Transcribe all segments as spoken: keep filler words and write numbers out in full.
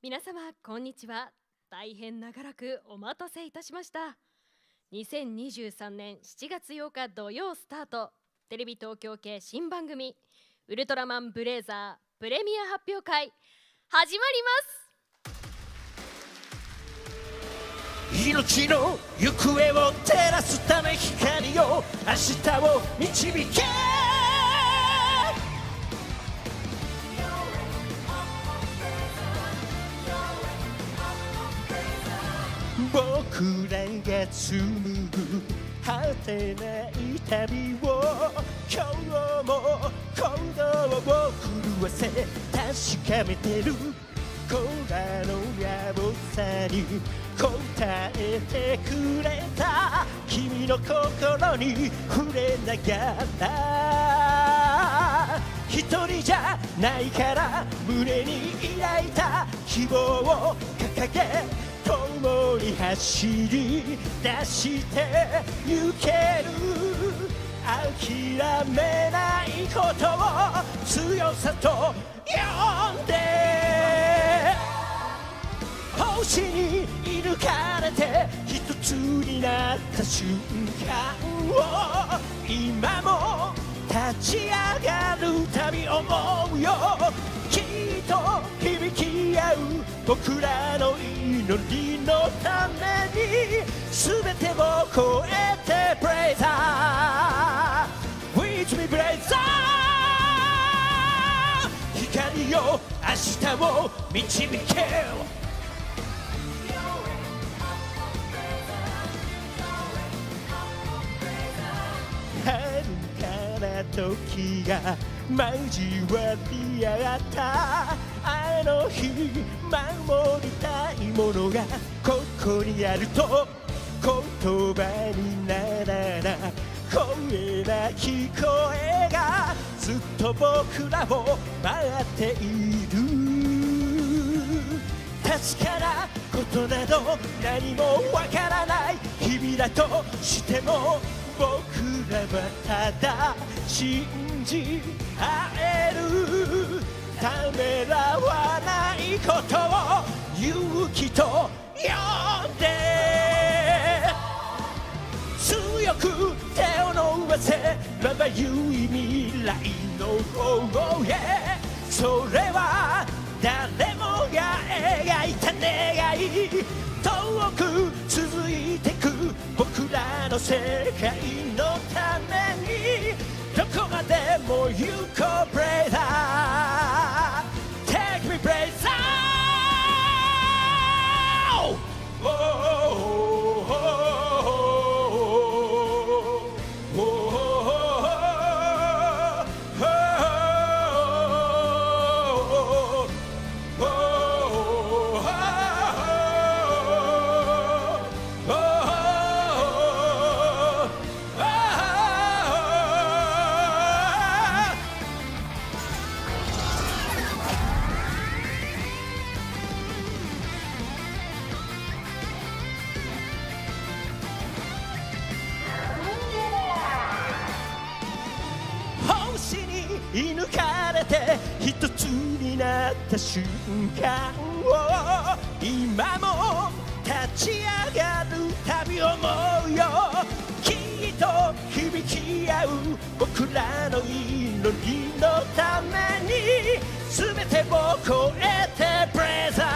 皆様こんにちは。大変長らくお待たせいたしました。にせんにじゅうさんねんしちがつようか土曜スタート、テレビ東京系新番組ウルトラマンブレイザープレミア発表会始まります。命の行方を照らすため光を明日を導け。僕らが紡ぐ果てない旅を今日も行動を震わせ確かめてる子らの野望さに答えてくれた君の心に触れながら一人じゃないから胸に抱いた希望を掲げ共に走り出してゆける諦めないことを強さと呼んで星に射抜かれて一つになった瞬間を今も立ち上がるたび思うよ。きっと響き合う僕らの祈りのために全てを超えてブレイザー With me ブレイザー光よ明日を導け。遥かな時が交わり合ったあの日守りたいものがここにあると言葉にならない声なき声がずっと僕らを待っている。確かなことなど何もわからない日々だとしても僕らはただ信じ合える。ためらわないことを勇気と呼んで強く手を伸ばせまばゆい未来の方へ。それは誰もが描いた願い遠く続いてく僕らの世界のためにどこまでも行こうブレイザー Take me ブレイザー射抜かれて一つになった瞬間を今も立ち上がるたび思うよ。きっと響き合う僕らの祈りのために全てを超えてブレイザ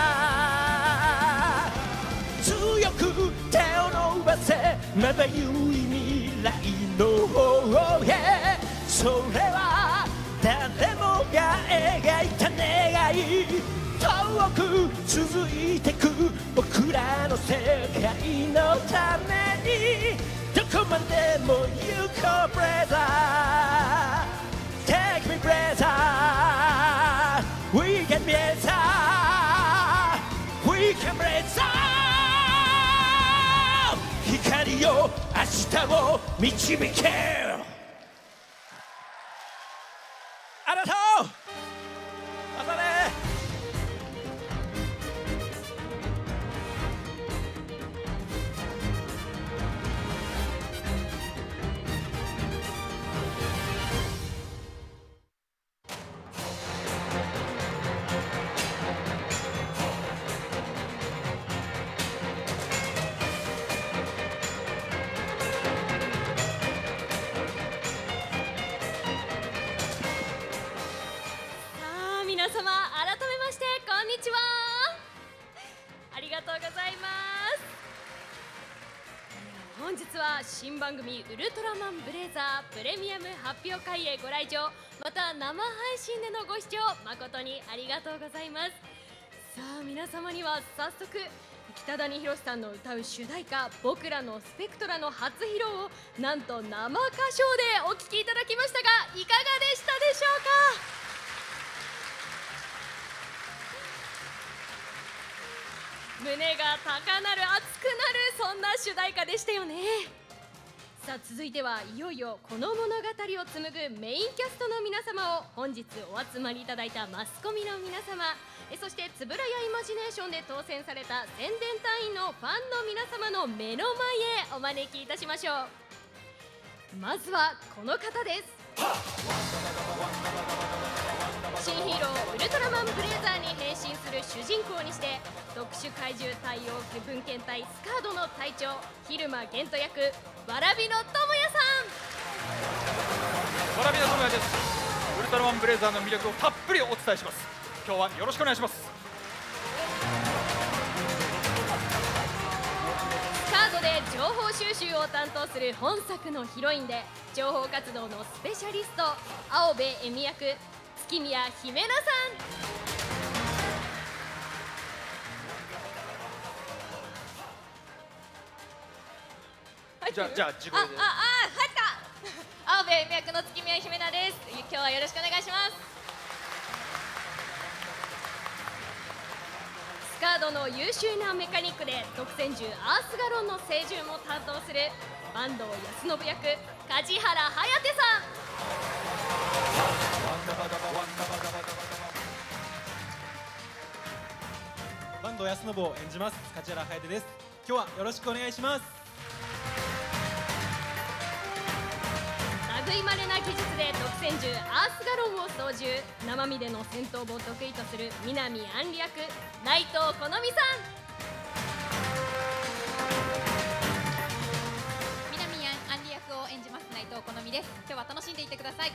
ー強く手を伸ばせまばゆい未来の方へ。それは誰もが描いた願い遠く続いてく僕らの世界のためにどこまでも行こうブレイザー Take me ブレイザー We can ブレイザー We can ブレイザー光よ明日を導け。ありがとう。またね。 本日は新番組ウルトラマンブレイザープレミアム発表会へご来場、また生配信でのご視聴誠にありがとうございます。さあ皆様には早速北谷宏さんの歌う主題歌「僕らのスペクトラ」の初披露をなんと生歌唱でお聴きいただきましたが、いかがでしたでしょうか。胸が高鳴る熱くなるそんな主題歌でしたよね。さあ続いてはいよいよこの物語を紡ぐメインキャストの皆様を本日お集まりいただいたマスコミの皆様、えそして円谷イマジネーションで当選された宣伝隊員のファンの皆様の目の前へお招きいたしましょう。まずはこの方です。新ヒーローウルトラマンブレイザーに変身する主人公にして特殊怪獣対応分遣隊スカードの隊長蛭間玄斗役わらびの智也さん。わらびの智也です。ウルトラマンブレイザーの魅力をたっぷりお伝えします。今日はよろしくお願いします。 スカードで情報収集を担当する本作のヒロインで情報活動のスペシャリスト青部恵美役月宮姫奈さん。 じゃあ、じゃあ、自己で。あ、 あ、あ、入った。青部恵美役の月宮姫奈です。今日はよろしくお願いします。 スカードの優秀なメカニックで特選銃アースガロンの操縦も担当する坂東康信役梶原颯さん。 坂東康信を演じます梶原颯です。今日はよろしくお願いします。 類まれな技術で特選銃アースガロンを操縦、生身での戦闘を得意とする南杏里役内藤好美さん。 南杏里役を演じます内藤好美です。今日は楽しんでいってください。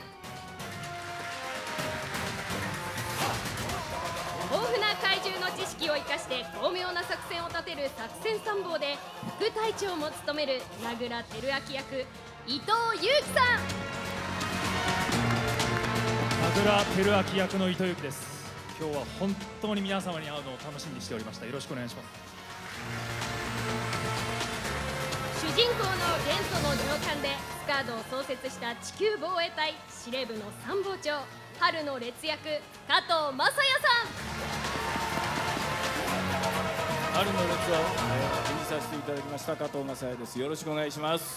豊富な怪獣の知識を生かして巧妙な作戦を立てる作戦参謀で副隊長も務める名倉輝明役伊藤裕樹さん。 名倉輝明役の伊藤裕樹です。今日は本当に皆様に会うのを楽しみにしておりました。よろしくお願いします。 主人公の元素の上官でスカードを創設した地球防衛隊司令部の参謀長春の烈役加藤雅也さん。 春の烈を、えー、演じさせていただきました加藤雅也です。よろしくお願いします。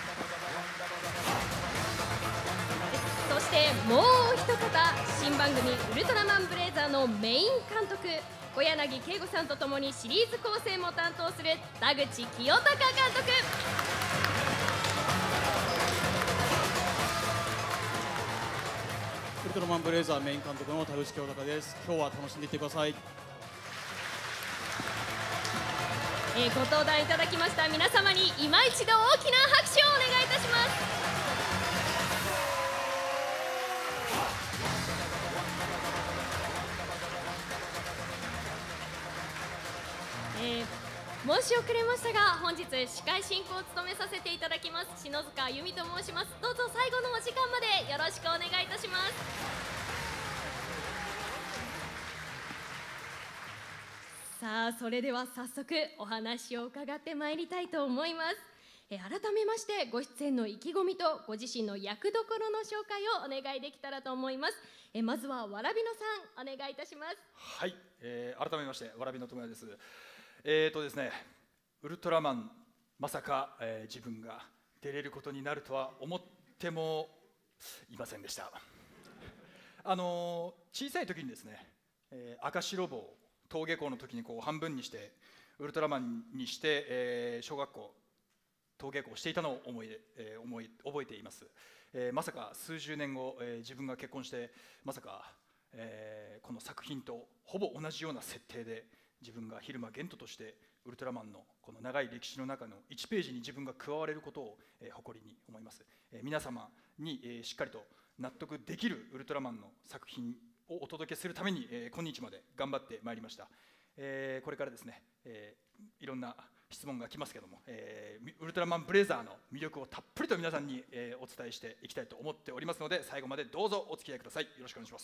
そしてもう一方、新番組ウルトラマンブレイザーのメイン監督小柳圭吾さんとともにシリーズ構成も担当する田口清隆監督。 ウルトラマンブレイザーメイン監督の田口清隆です。今日は楽しんでいってください。 えー、ご登壇いただきました皆様に今一度大きな拍手をお願いいたします。えー申し遅れましたが本日司会進行を務めさせていただきます篠塚由美と申します。どうぞ最後のお時間までよろしくお願いいたします。さあそれでは早速お話を伺ってまいりたいと思います。え改めましてご出演の意気込みとご自身の役どころの紹介をお願いできたらと思います。えまずはわらびのさんお願いいたします。 はい、えー、改めましてわらびの智也です。えーとですね、ウルトラマンまさか、えー、自分が出れることになるとは思ってもいませんでした。あのー、小さい時にですね、えー、赤白棒登下校の時にこう半分にしてウルトラマンにして、えー、小学校登下校していたのを思い、えー、思い覚えています。えー、まさか数十年後、えー、自分が結婚してまさか、えー、この作品とほぼ同じような設定で自分が蛭間玄斗としてウルトラマンのこの長い歴史の中のいちページに自分が加われることを、えー、誇りに思います。えー、皆様に、えー、しっかりと納得できるウルトラマンの作品をお届けするために、えー、今日まで頑張ってまいりました。えー、これからですね、えー、いろんな質問が来ますけども、えー、ウルトラルトラマンブレザーの魅力をたっぷりと皆さんに、えー、お伝えしていきたいと思っておりますので、最後までどうぞお付き合いください。よろしくお願いします。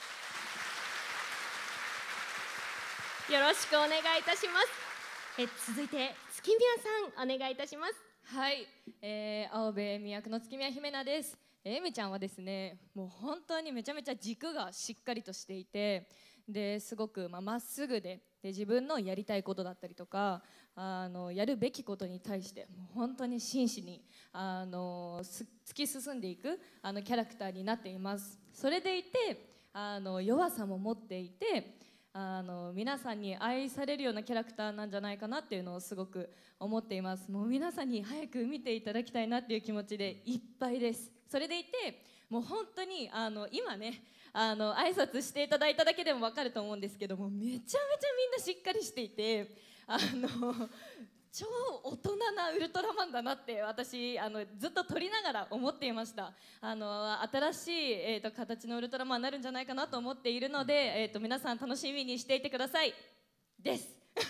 よろしくお願いいたします。え続いて月宮さんお願いいたします。 はい、えー、青部恵美役の月宮姫奈です。えみちゃんはですね、もう本当にめちゃめちゃ軸がしっかりとしていて、ですごくまあまっすぐで、で自分のやりたいことだったりとか、あのやるべきことに対してもう本当に真摯にあの突き進んでいくあのキャラクターになっています。それでいてあの弱さも持っていて、あの皆さんに愛されるようなキャラクターなんじゃないかなっていうのをすごく思っています。もう皆さんに早く見ていただきたいなっていう気持ちでいっぱいです。それでいてもう本当にあの今ねあの挨拶していただいただけでも分かると思うんですけども、めちゃめちゃみんなしっかりしていて、あの超大人なウルトラマンだなって私あのずっと撮りながら思っていました。あの新しい、えー、と形のウルトラマンになるんじゃないかなと思っているので、えー、と皆さん楽しみにしていてくださいです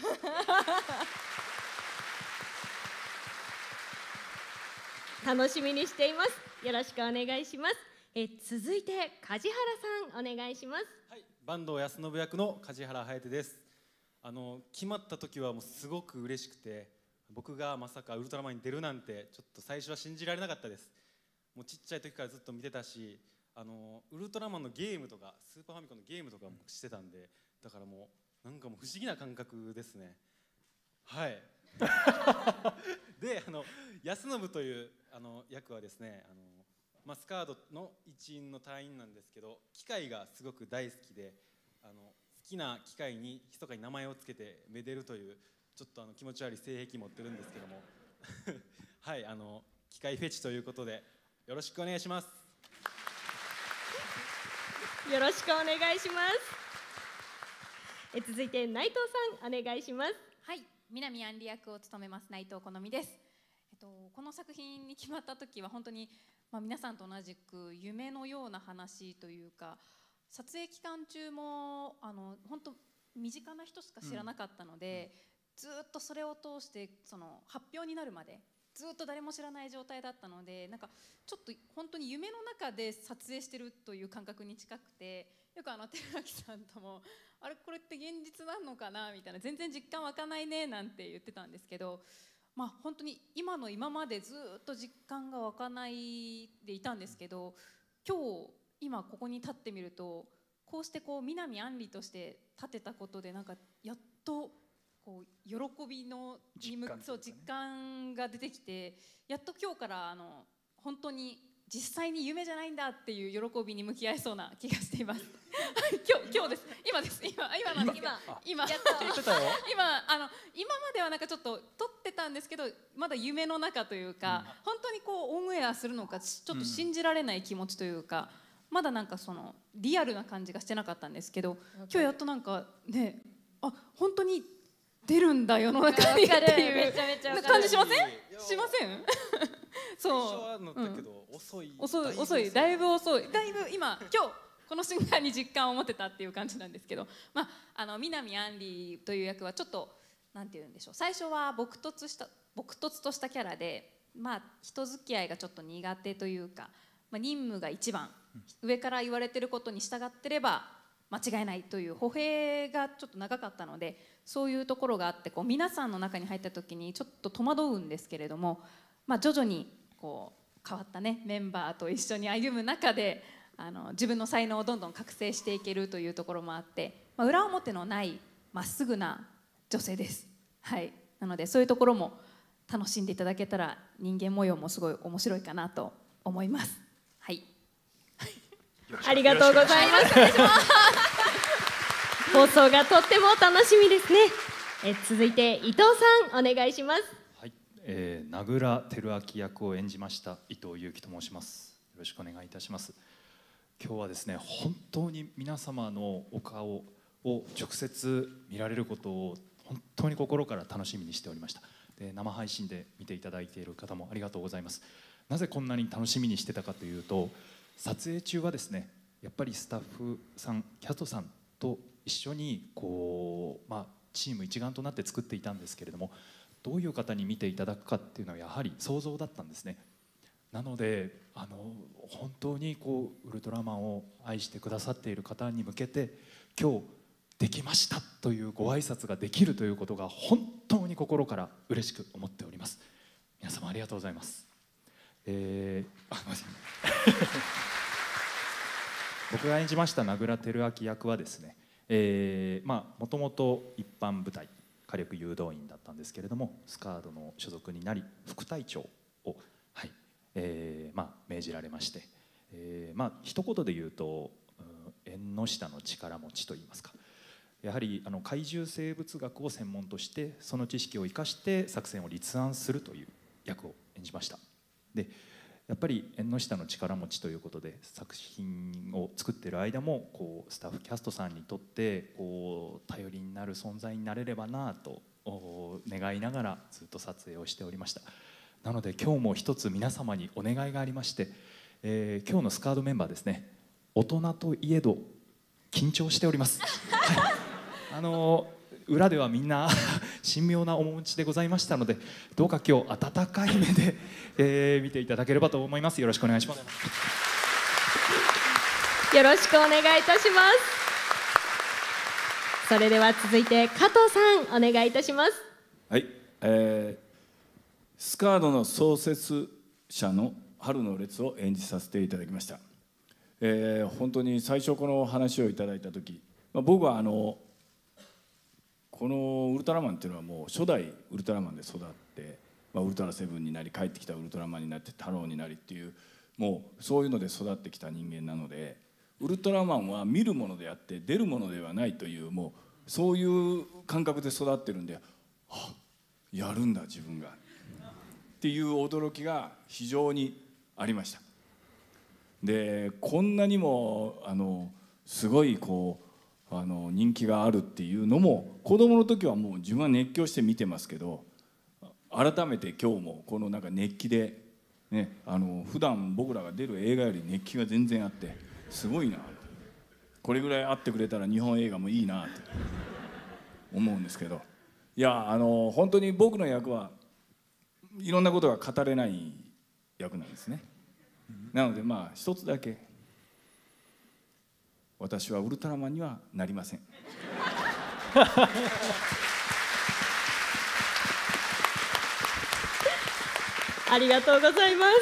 楽しみにしています。よろしくお願いします。え続いて梶原さんお願いします。 はい、坂東康信役の梶原颯です。あの決まった時はもうすごく嬉しくて、僕がまさかウルトラマンに出るなんてちょっと最初は信じられなかったです。もうちっちゃい時からずっと見てたし、あのウルトラマンのゲームとかスーパーファミコンのゲームとかもしてたんで、だからもうなんかもう不思議な感覚ですね。はいで、あの安信というあの役はですね、あのマスカードの一員の隊員なんですけど、機械がすごく大好きで、あの好きな機械に密かに名前をつけてめでるというちょっとあの気持ち悪い性癖持ってるんですけどもはい、あの機械フェチということでよろしくお願いします。 よろしくお願いします。え続いて内藤さんお願いします。 はい、南杏里役を務めます内藤好美です。えっとこの作品に決まった時は本当に、まあ、皆さんと同じく夢のような話というか、撮影期間中もあの本当身近な人しか知らなかったので、うん、ずっとそれを通してその発表になるまでずっと誰も知らない状態だったので、なんかちょっと本当に夢の中で撮影してるという感覚に近くて、よくあの寺脇さんともあれこれって現実なのかなみたいな、全然実感湧かないねなんて言ってたんですけど、まあ本当に今の今までずっと実感が湧かないでいたんですけど、今日今ここに立ってみると、こうしてこう南杏里として立てたことで、なんかやっとこう喜びの実感、そう実感が出てきて、やっと今日からあの本当に実際に夢じゃないんだっていう喜びに向き合えそうな気がしています今日今日です今です今今なんですけど今今今あの今まではなんかちょっと撮ってたんですけど、まだ夢の中というか、うん、本当にこうオンエアするのかちょっと信じられない気持ちというか、うん、まだなんかそのリアルな感じがしてなかったんですけど、今日やっとなんかね、あ本当に出るんだ世の中にっていう感じしません？しません？そう遅い遅い遅いだいぶ遅いだいぶ今今日この瞬間に実感を持ってたっていう感じなんですけど、まああの南杏里という役はちょっとなんて言うんでしょう、最初は朴突した朴突としたキャラで、まあ人付き合いがちょっと苦手というか、まあ、任務が一番、上から言われてることに従ってれば間違いないという歩兵がちょっと長かったので、そういうところがあって、こう皆さんの中に入った時にちょっと戸惑うんですけれども、まあ、徐々にこう変わったねメンバーと一緒に歩む中で、あの自分の才能をどんどん覚醒していけるというところもあって、まあ、裏表のないまっすぐな女性です。はい、なのでそういうところも楽しんでいただけたら、人間模様もすごい面白いかなと思います。はい。 ありがとうございます。放送がとっても楽しみですね。え続いて伊藤さんお願いします。 はい、えー、名倉輝明役を演じました伊藤裕樹と申します。よろしくお願いいたします。今日はですね、本当に皆様のお顔を直接見られることを本当に心から楽しみにしておりました。で、生配信で見ていただいている方もありがとうございます。なぜこんなに楽しみにしてたかというと、撮影中はですね、やっぱりスタッフさん、キャストさんと一緒にこう、まあ、チーム一丸となって作っていたんですけれども、 どういう方に見ていただくかっていうのはやはり想像だったんですね。なのであの本当にこうウルトラマンを愛してくださっている方に向けて今日できましたというご挨拶ができるということが本当に心から嬉しく思っております。皆様ありがとうございます。えー、あすいません僕が演じました名倉輝明役はですね、えー、まあもともと一般部隊火力誘導員だったんですけれども、スカードの所属になり副隊長を、はいえーまあ、命じられまして、えーまあ一言で言うと、うん、縁の下の力持ちといいますか、やはりあの怪獣生物学を専門としてその知識を生かして作戦を立案するという役を演じました。でやっぱり縁の下の力持ちということで作品を作っている間もこうスタッフキャストさんにとってこう頼りになる存在になれればなと願いながらずっと撮影をしておりました。なので今日も一つ皆様にお願いがありまして、えー、今日のスカードメンバーですね、大人といえど緊張しております、はい、あの裏ではみんな神妙な面持ちでございましたので、どうか今日温かい目で、えー、見ていただければと思います。よろしくお願いします。 よろしくお願いいたします。それでは続いて加藤さんお願いいたします。 はい、えー、スカードの創設者の春の列を演じさせていただきました。えー、本当に最初この話をいただいた時、まあ、僕はあのこのウルトラマンっていうのはもう初代ウルトラマンで育って、まあ、ウルトラセブンになり帰ってきたウルトラマンになって太郎になりっていう、もうそういうので育ってきた人間なので、ウルトラマンは見るものであって出るものではないという、もうそういう感覚で育ってるんで、あ、やるんだ自分がっていう驚きが非常にありました。でこんなにもあのすごいこうあの人気があるっていうのも子供の時はもう自分は熱狂して見てますけど、改めて今日もこのなんか熱気でね、あの普段僕らが出る映画より熱気が全然あってすごいな、これぐらいあってくれたら日本映画もいいなって思うんですけど、いやあの本当に僕の役はいろんなことが語れない役なんですね。なのでまあ一つだけ、私はウルトラマンにはなりません。 ありがとうございます、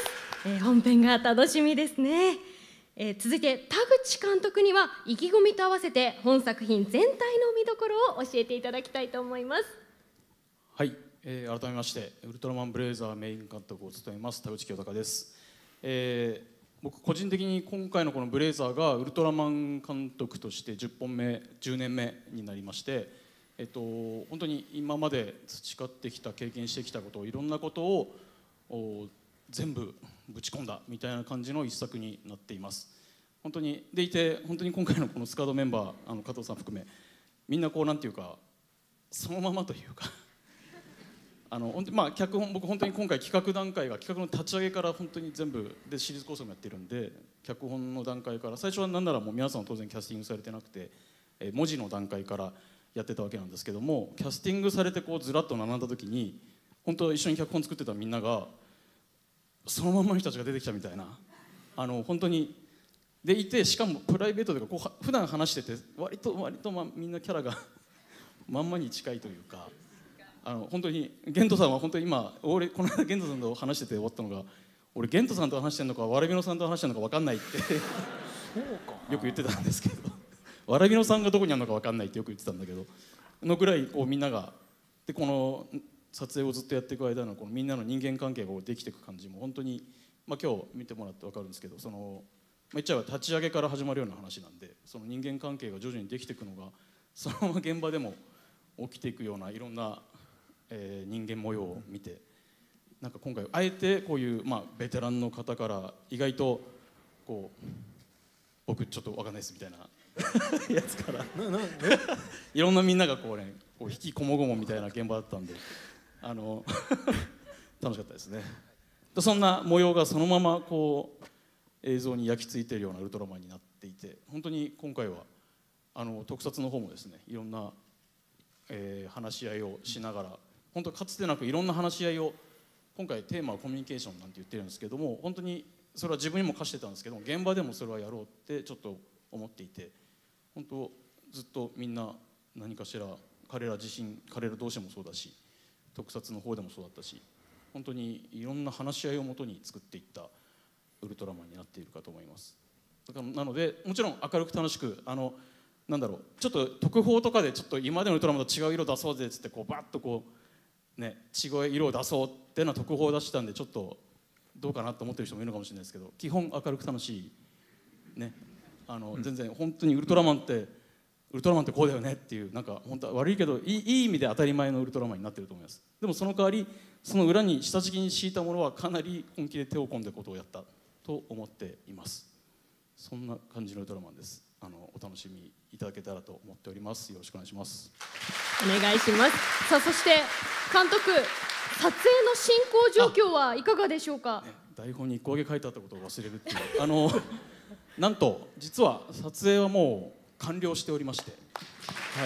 えー、本編が楽しみですね、えー、続いて田口監督には意気込みと合わせて本作品全体の見どころを教えていただきたいと思います。 はい、えー、改めましてウルトラマンブレイザーメイン監督を務めます田口清隆です。えー僕個人的に今回のこのブレイザーがウルトラマン監督としてじゅっぽんめじゅうねんめになりまして、えっと、本当に今まで培ってきた経験してきたことをいろんなことを全部ぶち込んだみたいな感じの一作になっています。本当にでいて本当に今回のこのスカードメンバーあの加藤さん含めみんなこうなんていうかそのままというかあの本当にまあ脚本僕本当に今回企画段階が企画の立ち上げから本当に全部でシリーズ構成もやってるんで、脚本の段階から最初は何ならもう皆さん当然キャスティングされてなくて、え文字の段階からやってたわけなんですけども、キャスティングされてこうずらっと並んだ時に本当一緒に脚本作ってたみんながそのまんまの人たちが出てきたみたいな、あの本当にでいて、しかもプライベートでこう普段話してて割と割とまあみんなキャラがまんまに近いというか。あの本当にゲントさんは本当に今俺この間ゲントさんと話してて終わったのが、俺ゲントさんと話してるのかわらびのさんと話してるのか分かんないってよく言ってたんですけど、わらびのさんがどこにあるのか分かんないってよく言ってたんだけどのぐらいこうみんながでこの撮影をずっとやっていく間のこのみんなの人間関係ができていく感じも本当に、まあ、今日見てもらって分かるんですけど、その、まあ、言っちゃえば立ち上げから始まるような話なんで、その人間関係が徐々にできていくのがそのまま現場でも起きていくようないろんなえー、人間模様を見て、なんか今回あえてこういう、まあ、ベテランの方から意外とこう僕ちょっと分かんないですみたいなやつからいろんなみんながこうねこう引きこもごもみたいな現場だったんで、あの楽しかったですね。そんな模様がそのままこう映像に焼き付いているようなウルトラマンになっていて、本当に今回はあの特撮の方もですねいろんな、えー、話し合いをしながら本当かつてなくいろんな話し合いを、今回テーマはコミュニケーションなんて言ってるんですけども、本当にそれは自分にも課してたんですけども、現場でもそれはやろうってちょっと思っていて、本当ずっとみんな何かしら彼ら自身、彼ら同士もそうだし、特撮の方でもそうだったし、本当にいろんな話し合いをもとに作っていったウルトラマンになっているかと思います。だからなのでもちろん明るく楽しく、あのなんだろう、ちょっと特報とかでちょっと今までのウルトラマンと違う色出そうぜっつってこうバッとこうね違う色を出そうっていうのは特報を出したんで、ちょっとどうかなと思ってる人もいるのかもしれないですけど、基本明るく楽しいね、あの、うん、全然本当にウルトラマンってウルトラマンってこうだよねっていう、なんか本当は悪いけどいい、いい意味で当たり前のウルトラマンになってると思います。でもその代わりその裏に下敷きに敷いたものはかなり本気で手を込んでことをやったと思っています。そんな感じのウルトラマンです。あのお楽しみいただけたらと思っております。よろしくお願いします。 お願いします。さあそして監督、撮影の進行状況はいかがでしょうか。 ね、台本に一個だけ書いてあったことを忘れるっていうあのなんと実は撮影はもう完了しておりまして、はい、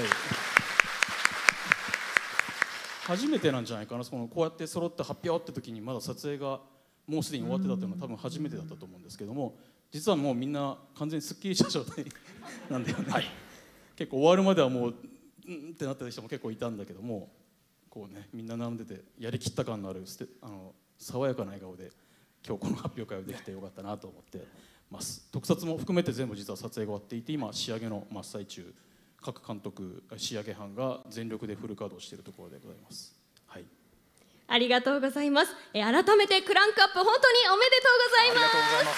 初めてなんじゃないかな。そのこうやって揃って発表って時にまだ撮影がもうすでに終わってたっていうのは多分初めてだったと思うんですけども、実はもうみんな完全にすっきりした状態なんだよね、はい、結構終わるまではもううんってなってる人も結構いたんだけども、こうねみんな並んでてやりきった感のあるステあの爽やかな笑顔で今日この発表会をできてよかったなと思ってます。特撮も含めて全部実は撮影が終わっていて、今仕上げの真っ最中、各監督仕上げ班が全力でフル稼働しているところでございます。はい、 ありがとうございます。え改めてクランクアップ本当におめでとうございます。ありがとうございます。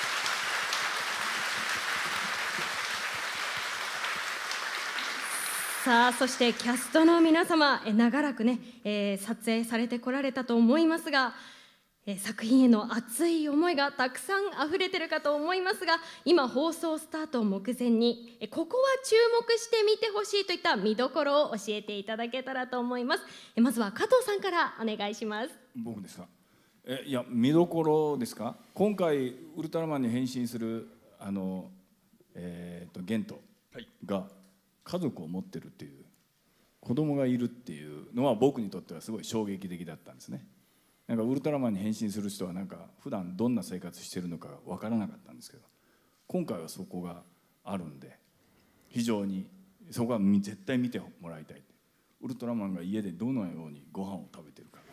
さあそしてキャストの皆様、え長らくね、えー、撮影されてこられたと思いますが、えー、作品への熱い思いがたくさん溢れてるかと思いますが、今放送スタートを目前に、えここは注目して見てほしいといった見どころを教えていただけたらと思います。えまずは加藤さんからお願いします。 僕ですか。えいや見どころですか。今回ウルトラマンに変身するあの、えー、とゲントが、はい、家族を持ってるっていう、子供がいるっていうのは僕にとってはすごい衝撃的だったんですね。なんかウルトラマンに変身する人はなんか普段どんな生活してるのか分からなかったんですけど、今回はそこがあるんで非常にそこは絶対見てもらいたい。ウルトラマンが家でどのようにご飯を食べてるか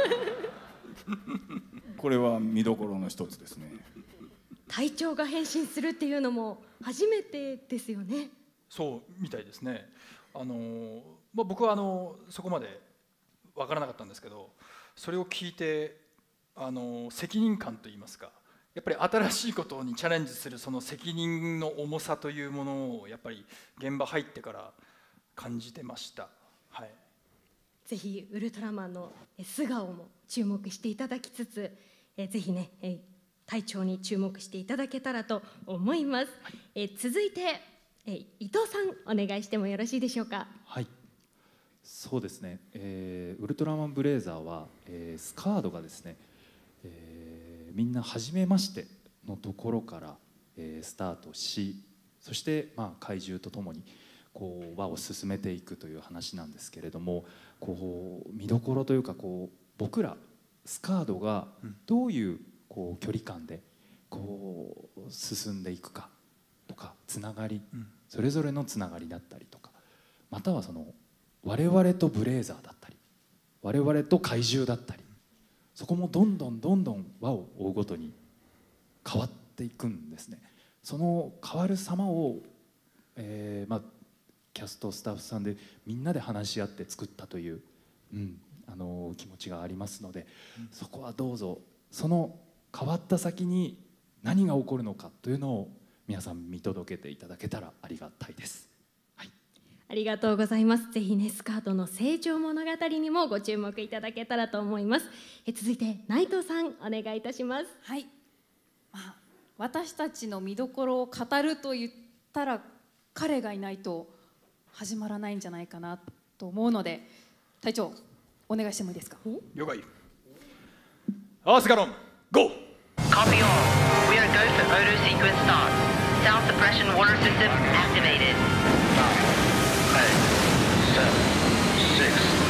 これは見どころの一つですね。 隊長が変身するっていうのも初めてですよね。 そうみたいですね。あの、まあ、僕はあのそこまで分からなかったんですけど、それを聞いてあの責任感といいますか、やっぱり新しいことにチャレンジするその責任の重さというものをやっぱり現場入ってから感じてました。はい、 ぜひウルトラマンの素顔も注目していただきつつ、えぜひね隊長に注目していただけたらと思います。はい、え続いてえ伊藤さんお願いしてもよろしいでしょうか。 はい、そうですね、えー、ウルトラマンブレイザーは、えー、スカードがですね、えー、みんな初めましてのところから、えー、スタートし、そして、まあ、怪獣とともにこう輪を進めていくという話なんですけれども、こう見どころというか、こう僕らスカードがどういうこう距離感でこう進んでいくかとか、つながり、うん、それぞれのつながりだったりとか、またはその我々とブレイザーだったり我々と怪獣だったり、そこもどんどんどんどん輪を追うごとに変わっていくんですね。その変わる様を、えーまあ、キャストスタッフさんでみんなで話し合って作ったという、うん、あの気持ちがありますので、うん、そこはどうぞその変わった先に何が起こるのかというのを皆さん見届けていただけたらありがたいです。はい、 ありがとうございます。ぜひねスカートの成長物語にもご注目いただけたらと思います。え続いて内藤さんお願いいたします。 はい、まあ、私たちの見どころを語ると言ったら彼がいないと始まらないんじゃないかなと思うので、隊長お願いしてもいいですか。 了解。アースガロン ゴー。 Copy all. We are go for auto sequence start. Sound suppression water system activated. Nine, eight, seven, six,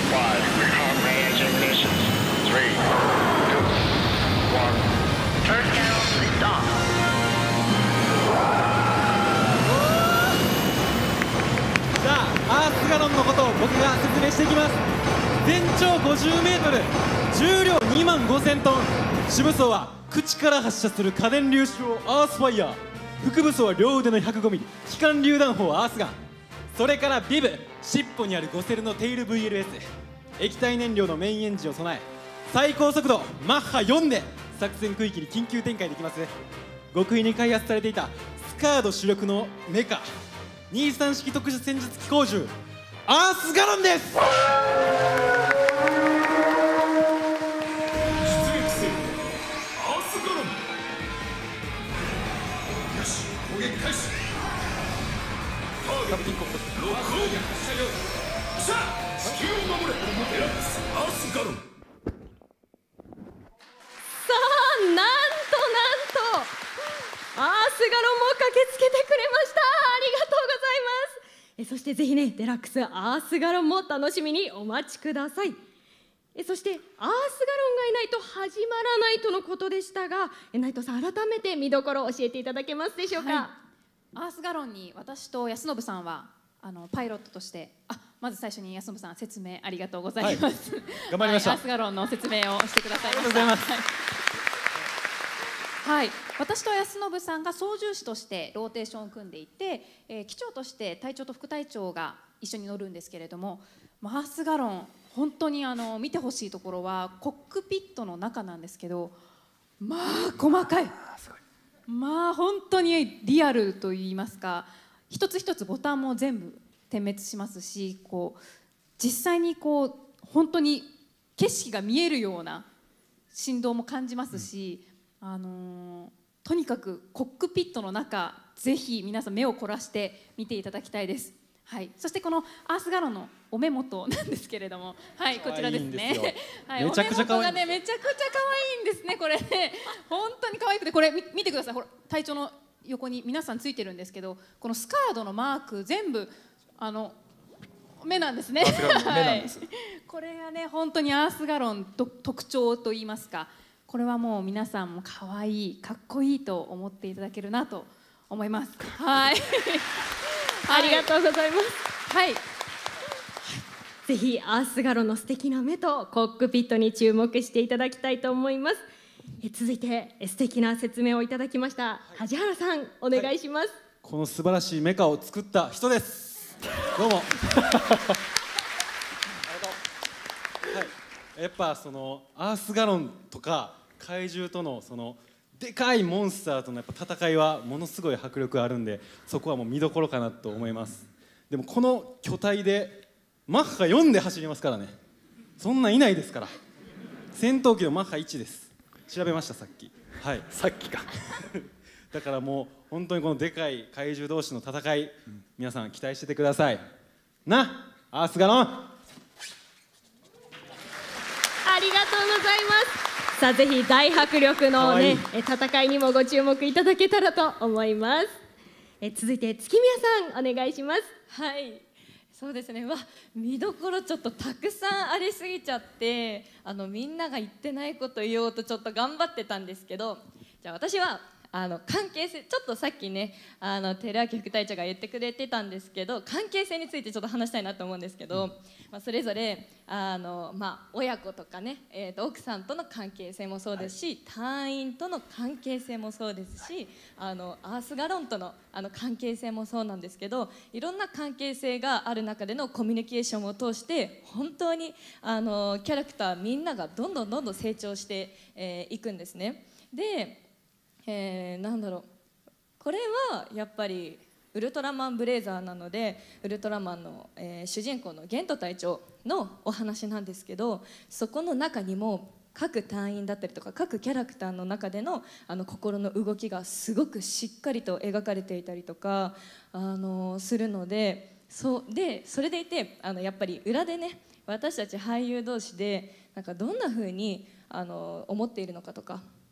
five, recon range ignitions. Three, two, one. First channel lift off. さあ、アースガロンのことを僕が説明していきます。全長 ごじゅうメートル、重量にまんごせんトン、主武装は口から発射する家電粒子砲アースファイヤー、副武装は両腕の ひゃくごミリ 機関榴弾砲アースガン、それからビブ、尻尾にあるごセルのテイル ブイエルエス、 液体燃料のメインエンジンを備え、最高速度マッハよんで作戦区域に緊急展開できます。極秘に開発されていたスカード主力のメカにじゅうさん式特殊戦術機構銃アースガロンです。 出撃せよ、アースガロン。よし、攻撃開始。ターゲットロックオン。さあ、地球を守れ。デラックスアースガロン。 さあ、なんとなんとアースガロンも駆けつけてくれました。ありがとうございます。えそしてぜひね、デラックスアースガロンも楽しみにお待ちください。えそしてアースガロンがいないと始まらないとのことでしたが、え内藤さん、改めて見どころを教えていただけますでしょうか。 はい、アースガロンに私と安信さんはあのパイロットとして、あ、まず最初に安信さん説明ありがとうございます。 はい、頑張りました、 はい、アースガロンの説明をしてくださいました。 ありがとうございます。 はい、私と安信さんが操縦士としてローテーションを組んでいて、えー、機長として隊長と副隊長が一緒に乗るんですけれども、アースガロン本当にあの見てほしいところはコックピットの中なんですけど、まあ細かい、まあ本当にリアルといいますか、一つ一つボタンも全部点滅しますし、こう実際にこう本当に景色が見えるような振動も感じますし、うん、あのー、とにかくコックピットの中、ぜひ皆さん目を凝らして見ていただきたいです。はい、そしてこのアースガロンのお目元なんですけれども、はい、こちらですね。はい、めちゃくちゃ可愛い。お目元がね、めちゃくちゃ可愛いんですね。これね、本当に可愛くて、これ見てください。ほら、隊長の横に皆さんついてるんですけど、このスカードのマーク全部あの目なんですね。はい、これがね、本当にアースガロンと特徴といいますか。これはもう皆さんも可愛い、かっこいいと思っていただけるなと思います。はい。 ありがとうございます。 はい。 ぜひアースガロンの素敵な目とコックピットに注目していただきたいと思います。え続いて素敵な説明をいただきました、梶原さん、お願いします。はい、 この素晴らしいメカを作った人です。どうも。はい、やっぱそのアースガロンとか怪獣とのそのでかいモンスターとのやっぱ戦いはものすごい迫力あるんで、そこはもう見どころかなと思います。でもこの巨体でマッハよんで走りますからね。そんなんいないですから。戦闘機のマッハいちです。調べましたさっき。はい、 さっきか。 だからもう本当にこのでかい怪獣同士の戦い、うん、皆さん期待しててくださいな。アースガロン、 ありがとうございます。さあ、ぜひ大迫力のね、戦いにもご注目いただけたらと思います。え続いて月宮さん、お願いします。 はい、そうですね。わ、見どころちょっとたくさんありすぎちゃって、あのみんなが言ってないこと言おうとちょっと頑張ってたんですけど、じゃあ私はあの関係性、ちょっとさっきね、あの寺脇副隊長が言ってくれてたんですけど、関係性についてちょっと話したいなと思うんですけど、うん、まあ、それぞれあの、まあ、親子とかね、えー、と奥さんとの関係性もそうですし、はい、隊員との関係性もそうですし、あのアースガロンとの、あの関係性もそうなんですけど、いろんな関係性がある中でのコミュニケーションを通して本当にあのキャラクターみんながどんどんどんどん成長してい、えー、くんですね。でえー、なんだろう、これはやっぱりウルトラマンブレイザーなので、ウルトラマンの、えー、主人公のゲント隊長のお話なんですけど、そこの中にも各隊員だったりとか各キャラクターの中での、あの心の動きがすごくしっかりと描かれていたりとか、あのー、するので、そうでそれでいて、あのやっぱり裏でね、私たち俳優同士でなんかどんな風にあのー、思っているのかとか、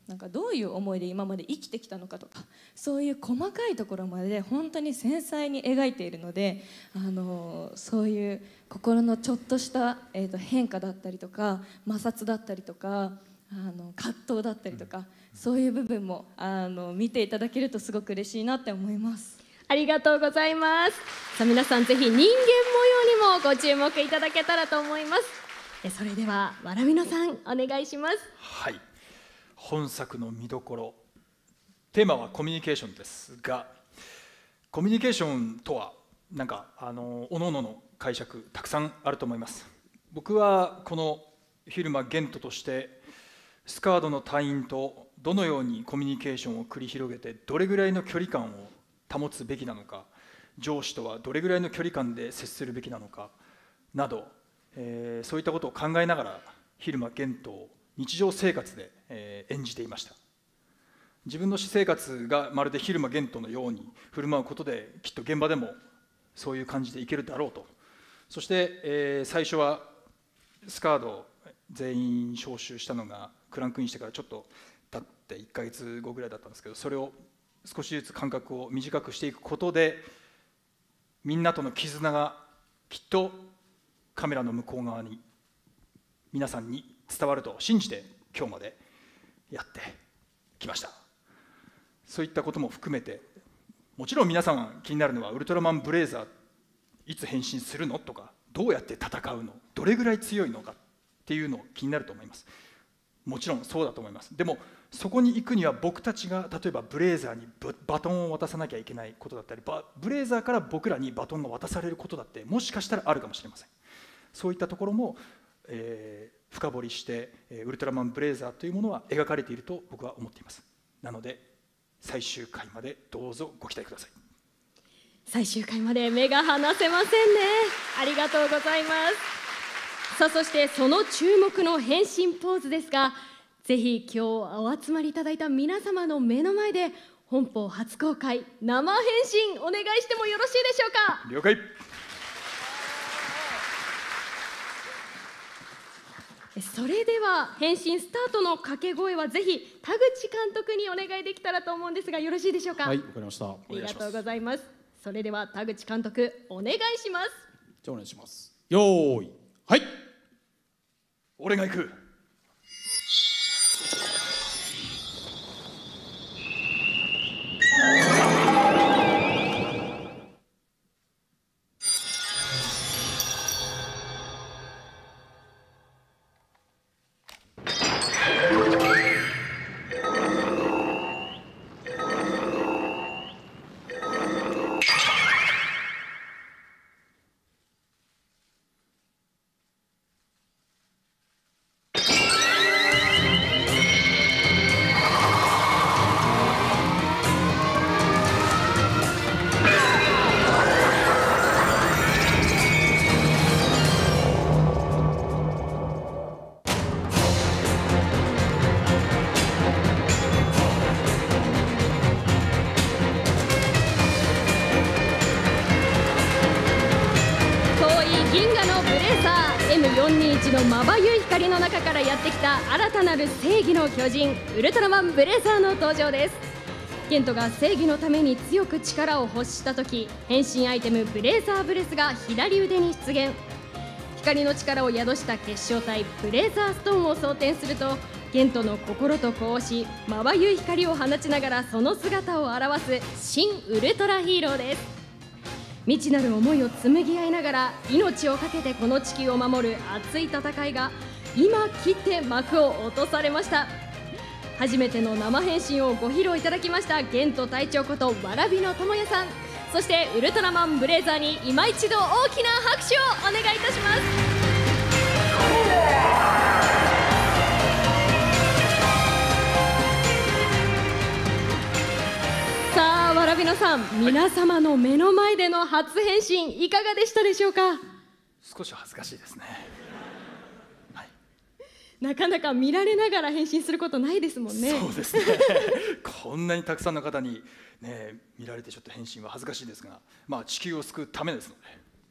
なんかどういう思いで今まで生きてきたのかとか、そういう細かいところまで本当に繊細に描いているので、あのそういう心のちょっとした、えーと変化だったりとか摩擦だったりとか、あの葛藤だったりとか、そういう部分もあの見ていただけるとすごく嬉しいなって思います。 ありがとうございます。さあ皆さん、ぜひ人間模様にもご注目いただけたらと思います。えそれではわらびのさん、お願いします。 はい、本作の見どころ、テーマはコミュニケーションですが、コミュニケーションとはなんかあの各々の解釈たくさんあると思います。僕はこの蛭間玄斗としてスカードの隊員とどのようにコミュニケーションを繰り広げて、どれぐらいの距離感を保つべきなのか、上司とはどれぐらいの距離感で接するべきなのかなど、えー、そういったことを考えながら蛭間玄斗を日常生活で、えー、演じていました。自分の私生活がまるで蛭間玄斗のように振る舞うことで、きっと現場でもそういう感じでいけるだろうと。そして、えー、最初はスカード全員招集したのがクランクインしてからちょっと経っていっかげつごぐらいだったんですけど、それを少しずつ間隔を短くしていくことで、みんなとの絆がきっとカメラの向こう側に皆さんに伝わると信じて今日までやってきました。そういったことも含めて、もちろん皆さん気になるのはウルトラマンブレイザーいつ変身するのとか、どうやって戦うの、どれぐらい強いのかっていうの気になると思います。もちろんそうだと思います。でもそこに行くには僕たちが例えばブレイザーにバトンを渡さなきゃいけないことだったり、ブレイザーから僕らにバトンが渡されることだってもしかしたらあるかもしれません。そういったところも、えー、深掘りして、えー、ウルトラマンブレイザーというものは描かれていると僕は思っています。なので最終回までどうぞご期待ください。 最終回まで目が離せませんね。ありがとうございます。さあそしてその注目の変身ポーズですが、ぜひ今日お集まりいただいた皆様の目の前で本邦初公開生変身お願いしてもよろしいでしょうか。 了解。 それでは変身スタートの掛け声はぜひ田口監督にお願いできたらと思うんですが、よろしいでしょうか。 はい、わかりました。 ありがとうございます。それでは田口監督お願いします。 じゃあお願いします。よーい、はい。 俺が行く。 よんにいち のまばゆい光の中からやってきた新たなる正義の巨人ウルトラマンブレイザーの登場です。ケントが正義のために強く力を欲した時、変身アイテムブレイザーブレスが左腕に出現。光の力を宿した結晶体ブレイザーストーンを装填すると、ケントの心と呼応しまばゆい光を放ちながらその姿を表す新ウルトラヒーローです。未知なる思いを紡ぎ合いながら命を懸けてこの地球を守る熱い戦いが今切って幕を落とされました。初めての生変身をご披露いただきましたゲント隊長ことわらびのともやさん、そしてウルトラマンブレイザーに今一度大きな拍手をお願いいたします。さあわらびのさん、はい、皆様の目の前での初変身いかがでしたでしょうか。 少し恥ずかしいですね、はい、 なかなか見られながら変身することないですもんね。 そうですねこんなにたくさんの方に、ね、見られてちょっと変身は恥ずかしいですが、まあ、地球を救うためですので、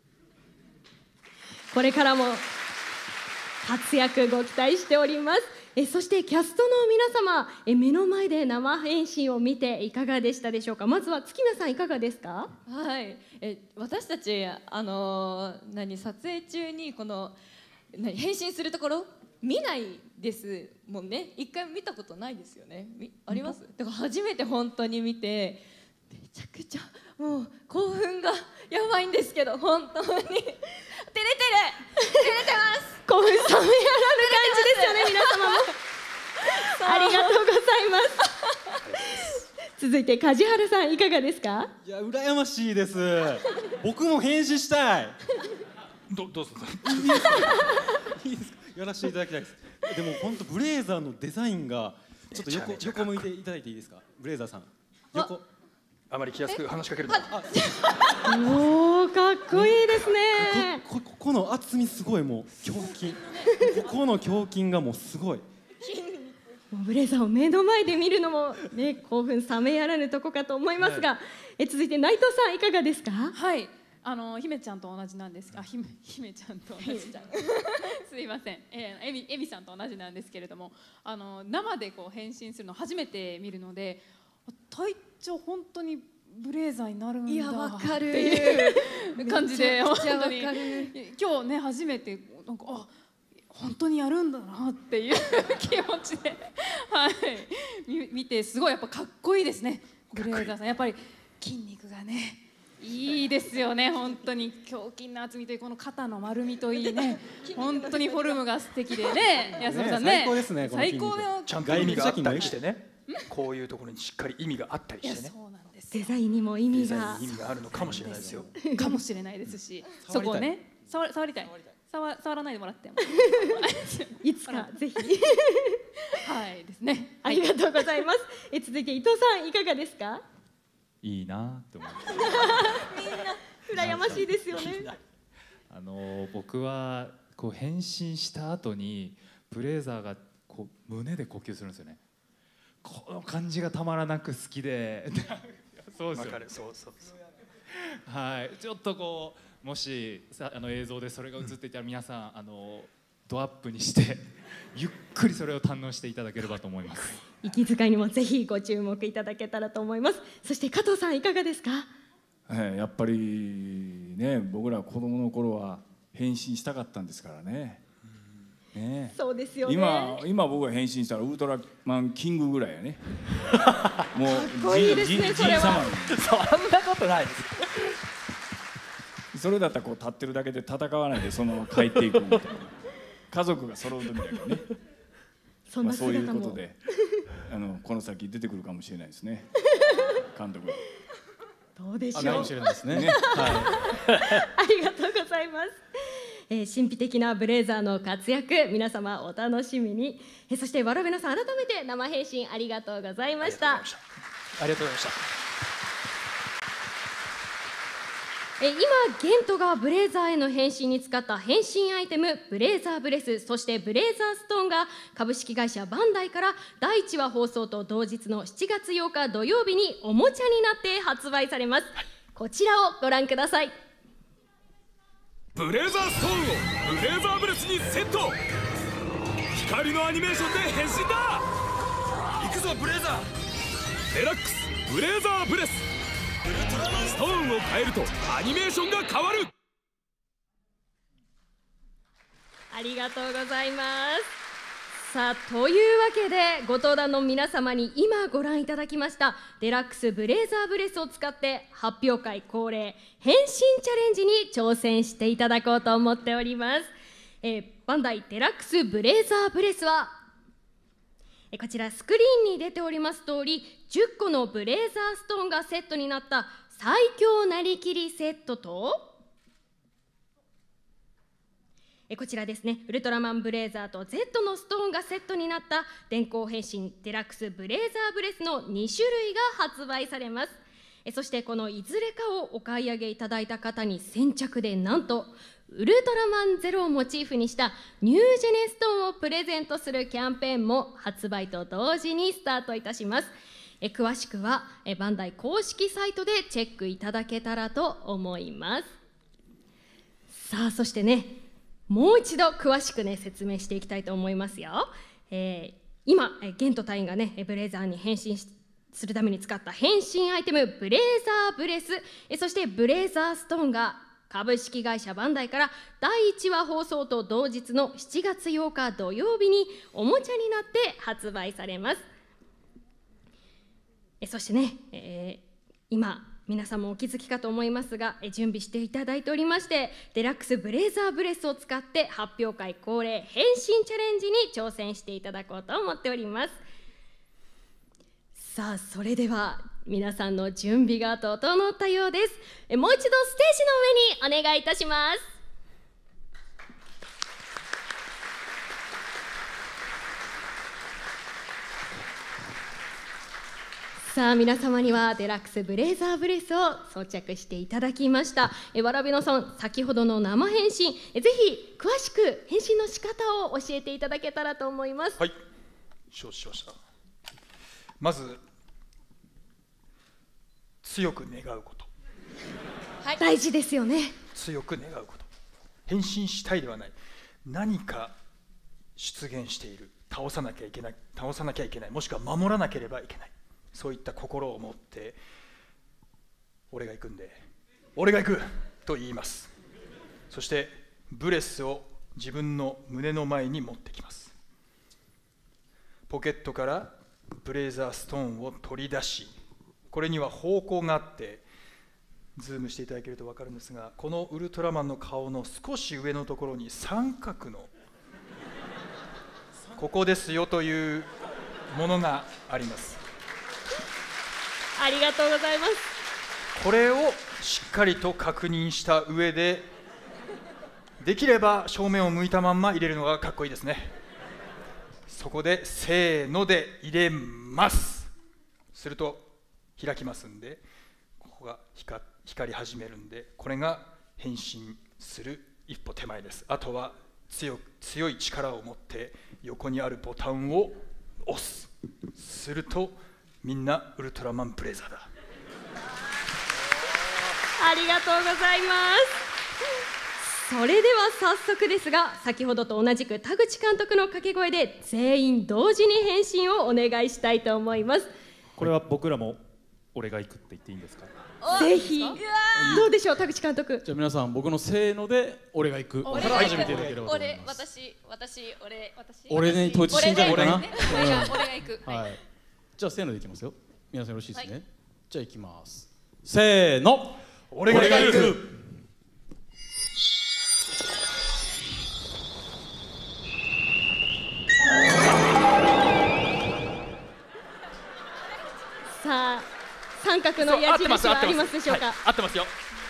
これからも活躍ご期待しております。 えそしてキャストの皆様、え目の前で生配信を見ていかがでしたでしょうか。まずは月宮さん、いかがですか。 はい、え私たち、あのー、何撮影中にこの何変身するところ見ないですもんね。一回見たことないですよね。あります。だから初めて本当に見て、めちゃくちゃもう興奮がやばいんですけど、本当に照れてる照れてます興奮冷めやらぬ感じですよね、皆様もありがとうございます続いて梶原さん、いかがですか。 いや、羨ましいです。僕も変身したい。 どどうぞいいですかいいですか、やらせていただきたいです。でも本当ブレーザーのデザインがちょっと横横向いていただいていいですか。ブレーザーさん、横。 あまり気安く話しかけると。 おお、かっこいいですね。 こここの厚みすごい、もう胸筋ここの胸筋がもうすごい。 ブレザーを目の前で見るのもね、興奮冷めやらぬとこかと思いますが、はい、え続いて内藤さん、いかがですか。 はい、あの姫ちゃんと同じなんですあ姫姫ちゃんと同じすいません、えー、エミエミさんと同じなんですけれども、あの生でこう変身するの初めて見るので、隊長本当にブレーザーになるんだいや、わかるっていう感じで、 本当に今日ね初めてなんかあ本当にやるんだなっていう気持ちで、はい、見, 見てすごいやっぱかっこいいですね。ブレーザーさんやっぱり筋肉がねいいですよね。本当に胸筋の厚みといい、この肩の丸みといいね、本当にフォルムが素敵でね、安野さんね、 最高ですね。 最高のちゃんと意味があったりしてね、こういうところにしっかり意味があったりしてね。 そうなんです。 デザインにも意味が意味があるのかもしれないですよ。 かもしれないですし、そこをね触触りたい。触触らないでもらってもいつかぜひはいですね。 ありがとうございます。え続いて伊藤さん、いかがですか。 いいなって思います。 みんな羨ましいですよね。 あの僕はこう変身した後にブレーザーがこう胸で呼吸するんですよね。この感じがたまらなく好きでそうですよ、ね、 そうそうそう、 はい、ちょっとこうもしさあの映像でそれが映っていたら、皆さんあのドアップにしてゆっくりそれを堪能していただければと思います。 息遣いにもぜひご注目いただけたらと思います。そして加藤さん、いかがですか。 えー、やっぱりね、僕ら子供の頃は変身したかったんですからね。ね、 そうですよね。 今今僕が変身したらウルトラマンキングぐらいやね。もうかっこいいですね、それは。 そんなことないです。 それだったらこう立ってるだけで戦わないでそのまま帰っていくみたいな。家族が揃うとみたいなね。 そんな姿も、まあ、 そういうことであのこの先出てくるかもしれないですね。監督。 どうでしょう。 かもしれないですね。はい。 ありがとうございます。えー、神秘的なブレーザーの活躍、皆様お楽しみに。えー、そしてわらべなさん、改めて生配信ありがとうございました。 ありがとうございました。 えー、今ゲントがブレーザーへの変身に使った変身アイテムブレーザーブレス、そしてブレーザーストーンが株式会社バンダイからだいいちわ放送と同日のしちがつようか土曜日におもちゃになって発売されます。こちらをご覧ください。 ブレーザーストーンをブレーザーブレスにセット。光のアニメーションで変身だ。行くぞブレーザー。デラックスブレーザーブレス。ストーンを変えるとアニメーションが変わる。 ありがとうございます。さあというわけでご登壇の皆様に今ご覧いただきましたデラックスブレーザーブレスを使って発表会恒例変身チャレンジに挑戦していただこうと思っております。えー、バンダイデラックスブレーザーブレスはえこちらスクリーンに出ております通りじゅっこのブレーザーストーンがセットになった最強なりきりセットとえこちらですね、ウルトラマンブレーザーと Z のストーンがセットになった電光変身デラックスブレーザーブレスのにしゅるいが発売されます。えそしてこのいずれかをお買い上げいただいた方に先着でなんとウルトラマンゼロをモチーフにしたニュージェネストーンをプレゼントするキャンペーンも発売と同時にスタートいたします。え詳しくはえバンダイ公式サイトでチェックいただけたらと思います。さあそしてね、もう一度詳しくね説明していきたいと思いますよ。 えー、今ゲント隊員がねブレザーに変身するために使った変身アイテムブレザーブレス、えそしてブレザーストーンが株式会社バンダイからだいいちわ放送と同日のしちがつようか土曜日におもちゃになって発売されます。えそしてね、えー、今皆さんもお気づきかと思いますが、え準備していただいておりまして、デラックスブレザーブレスを使って発表会恒例変身チャレンジに挑戦していただこうと思っております。さあ、それでは皆さんの準備が整ったようです。えもう一度ステージの上にお願いいたします。さあ、皆様にはデラックスブレザーブレスを装着していただきました。えわらびのさん、先ほどの生変身、えぜひ詳しく変身の仕方を教えていただけたらと思います。 はい、承知しました。まず強く願うこと、 はい、大事ですよね。 強く願うこと、変身したいではない、何か出現している、倒さなきゃいけない、倒さなきゃいけない、もしくは守らなければいけない、そういった心を持って俺が行くんで俺が行くと言います。そしてブレスを自分の胸の前に持ってきます。ポケットからブレザーストーンを取り出し、これには方向があってズームしていただけると分かるんですが、このウルトラマンの顔の少し上のところに三角のここですよというものがあります。 ありがとうございます。 これをしっかりと確認した上で、できれば正面を向いたまんま入れるのがかっこいいですね。そこでせーので入れます。すると開きますんで、ここが 光, 光り始めるんで、これが変身する一歩手前です。あとは 強, 強い力を持って横にあるボタンを押す。するとみんなウルトラマンブレザーだ。 ありがとうございます。それでは早速ですが、先ほどと同じく田口監督の掛け声で全員同時に変身をお願いしたいと思います。 これは僕らも俺が行くって言っていいんですか？ ぜひ。どうでしょう、田口監督。 じゃあ皆さん、僕のせーので俺が行くから始めていただければと思います。 私、私、俺、私。 俺に統一してんじゃないかな。 俺が、俺が行く。 はい。じゃあせーのでいきますよ。皆さんよろしいですね。じゃあ行きます。せーの。 俺が行く。 さあ、三角の矢印はありますでしょうか？ 合ってますよ。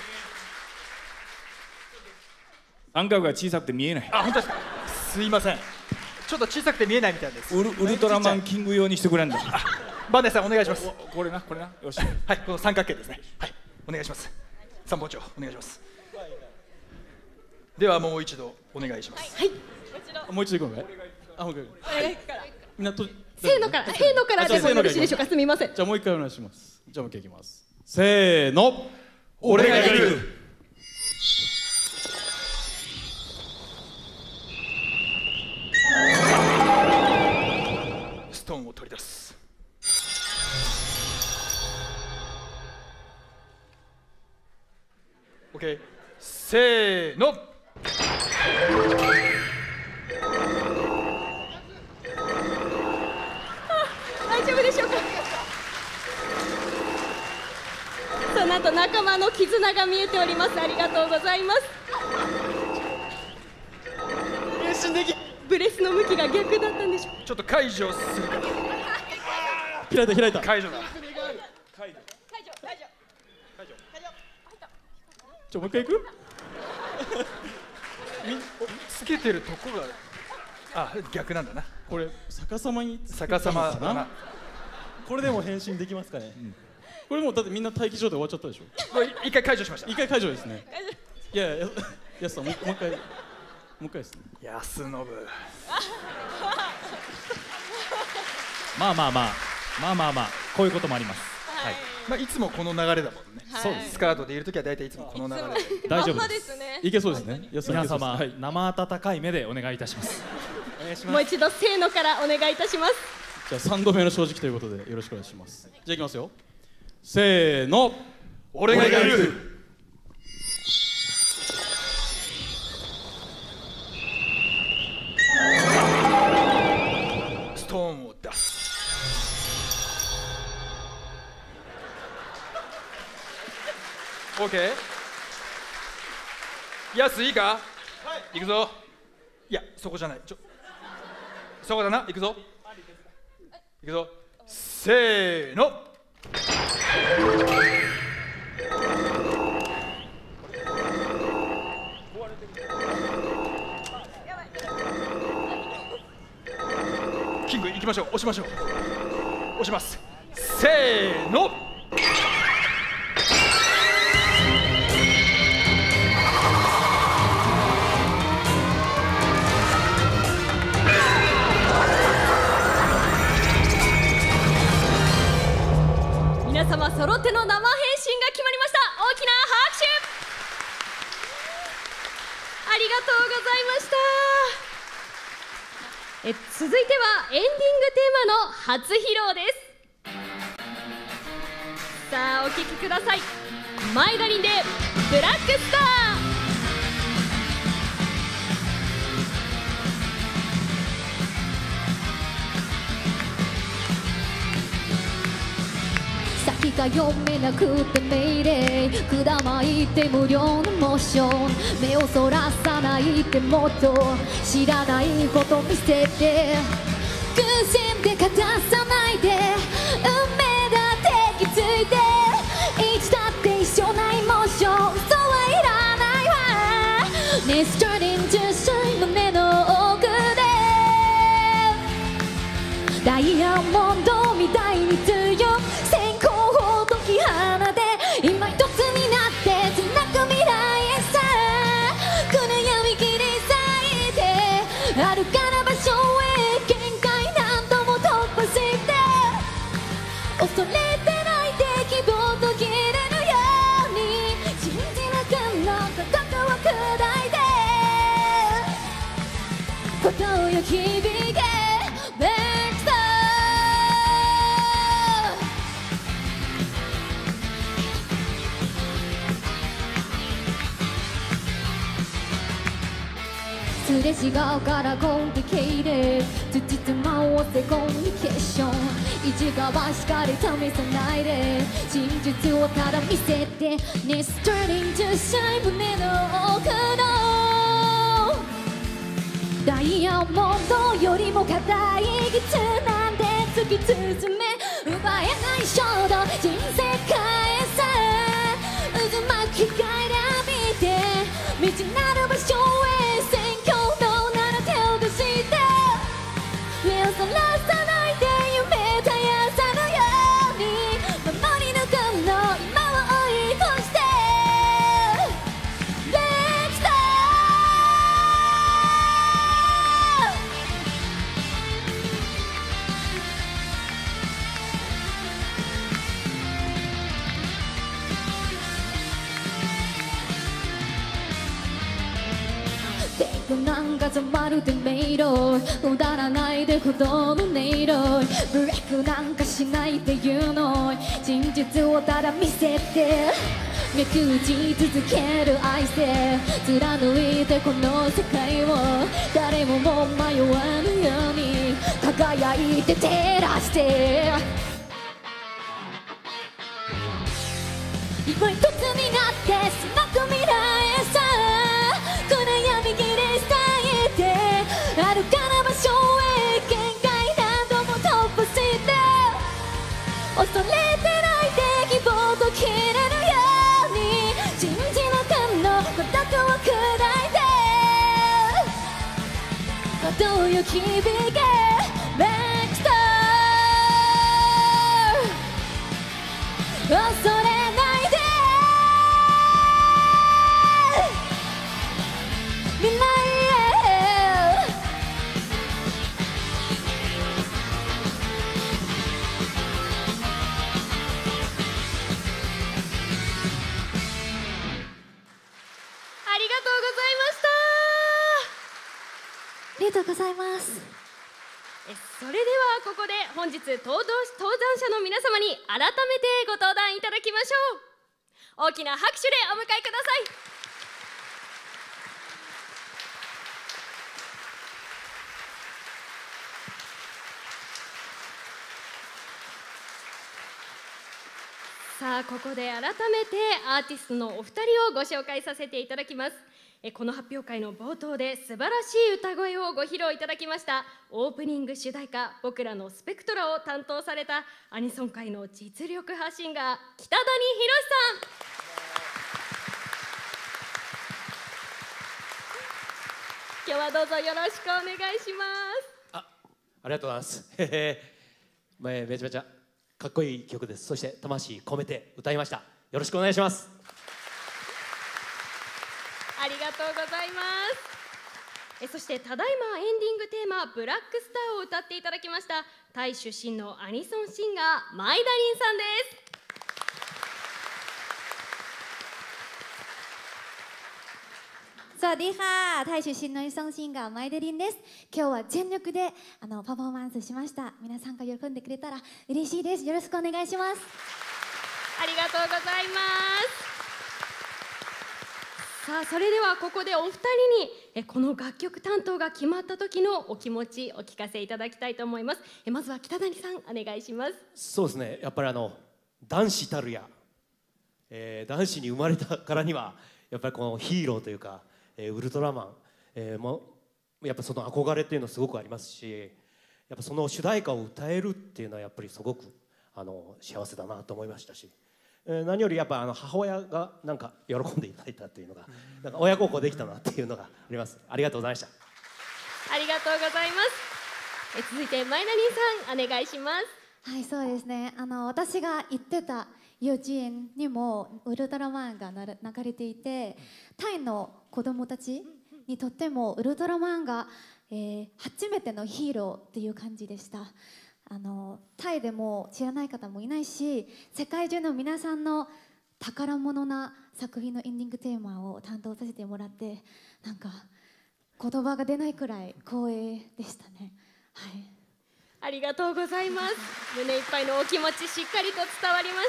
三角が小さくて見えない。 あ、本当ですか。すいません。ちょっと小さくて見えないみたいです。 ウル、ウルトラマンキング用にしてくれんだ。 バンダイさんお願いします。 これな、これな。よし。 はい、この三角形ですね。はい、お願いします。参謀長お願いします。ではもう一度お願いします。 はい。 もう一度行こうね。あ、もう一回。みんなと。 せーのから、せーのからでもよろしいでしょうか。すみません。 じゃあもう一回お願いします。じゃあもう一回いきます。せーの。俺が行く。 ストーンを取り出す。オッケー。せーの。 大丈夫でしょうか。さあ、なんと仲間の絆が見えております。ありがとうございます。 変身でき。 ブレスの向きが逆だったんでしょう。 ちょっと解除するか。 開いた開いた。 解除だ。 解除解除解除解除。 ちょもう一回行く？ つけてるとこが、あ、逆なんだな。 これ逆さまに逆さまだな。 これでも変身できますかね？うん、これもうだってみんな待機状態終わっちゃったでしょ。 これ一回解除しました。 一回解除ですね。いやいや、やすさんもう一回もう一回ですね。 安信。 まあまあまあまあまあまあこういうこともあります。 はい。まあいつもこの流れだもんね。そうです。スカートでいるときは大体いつもこの流れで。 大丈夫です。 いけそうですね。 皆様生温かい目でお願いいたします。 もう一度せーのからお願いいたします。 じゃあさんどめの正直ということでよろしくお願いします。じゃあいきますよ。せーの、 俺がいる。ストーンを出す。オーケー。やすいいか、はい、いくぞ。いやそこじゃない、ちょそこだな、いくぞいくぞ、せーの。キング行きましょう、押しましょう、押します、せーの。 皆様揃っての生配信が決まりました。大きな拍手ありがとうございました。え続いてはエンディングテーマの初披露です。さあお聴きください。マイダリンでブラックスター。 先が読めなくて命令くだまいて無料のモーション、目をそらさないでもっと知らないこと見せて、偶然でかたさないで運命だって気づいて、いつだって一緒なエモーション、嘘はいらないわ。 Let's turn into shine 胸の奥でダイヤモンドみたいに強い線香を解き放て、今一つになってつなぐ未来へさ、暗闇切り裂いて遥かな場所へ限界何度も突破して、恐れてないで希望途切れるように信じなくなったことを砕いて、ことよ響けすれ違うからコンプリケイティつじつま合わせコミュニケーション、一側しかり試さないで真実をただ見せて Let's turn into shine 胸の奥のダイヤモンドよりも硬い技術なんて突き進め奪えない衝動人生変えさ渦巻き光ら見て未知なる場所へ選挙のなら手を出して目をそらさないで夢絶やさぬように守り抜くの今を追い越して Let's go テープなんかまるで迷路うだらないでほどの音色ブレイクなんかしないっていうの真実をただ見せて脈打ち続ける愛性貫いてこの世界を誰ももう迷わぬように輝いて照らして今一つになって繋ぐ未来へさ暗闇切り裂いて遥かな場所へ限界何度も突破して恐れてないで希望と切れるように信じなくの孤独を砕いて程よき響け Back Star 恐れないで未来へありがとうございました。 ありがとうございます。 えそれではここで本日登壇登壇者の皆様に改めてご登壇いただきましょう。大きな拍手でお迎えください。さあここで改めてアーティストのお二人をご紹介させていただきます。えこの発表会の冒頭で素晴らしい歌声をご披露いただきましたオープニング主題歌「僕らのスペクトラ」を担当されたアニソン界の実力派シンガー北谷宏さん。今日はどうぞよろしくお願いします。 あ、ありがとうございます。へへ、めめちゃめちゃかっこいい曲です。そして魂込めて歌いました。よろしくお願いします。 ありがとうございます。えそしてただいまエンディングテーマ「ブラックスター」を歌っていただきましたタイ出身のアニソンシンガーマイダリンさんです。 สวัสดีค่ะタイ出身のアニソンシンガーマイデリンです。今日は全力であのパフォーマンスしました。皆さんが喜んでくれたら嬉しいです。よろしくお願いします。 ありがとうございます。さあそれではここでお二人にえこの楽曲担当が決まった時のお気持ちお聞かせいただきたいと思います。えまずは北谷さんお願いします。 そうですね、やっぱりあの男子たるや、えー、男子に生まれたからにはやっぱりこのヒーローというか、えー、ウルトラマン、えー、もやっぱその憧れっていうのすごくありますし、やっぱその主題歌を歌えるっていうのはやっぱりすごくあの幸せだなと思いましたし、何よりやっぱあの母親がなんか喜んでいただいたっていうのがなんか親孝行できたなっていうのがあります。ありがとうございました。 ありがとうございます。え続いてマイナリンさんお願いします。 はい、そうですね。あの私が行ってた幼稚園にもウルトラマンが流れていて、タイの子供たちにとってもウルトラマンが、えー、初めてのヒーローっていう感じでした。あのタイでも知らない方もいないし、世界中の皆さんの宝物な作品のエンディングテーマを担当させてもらって、なんか言葉が出ないくらい光栄でしたね。はい、 ありがとうございます。胸いっぱいのお気持ちしっかりと伝わりました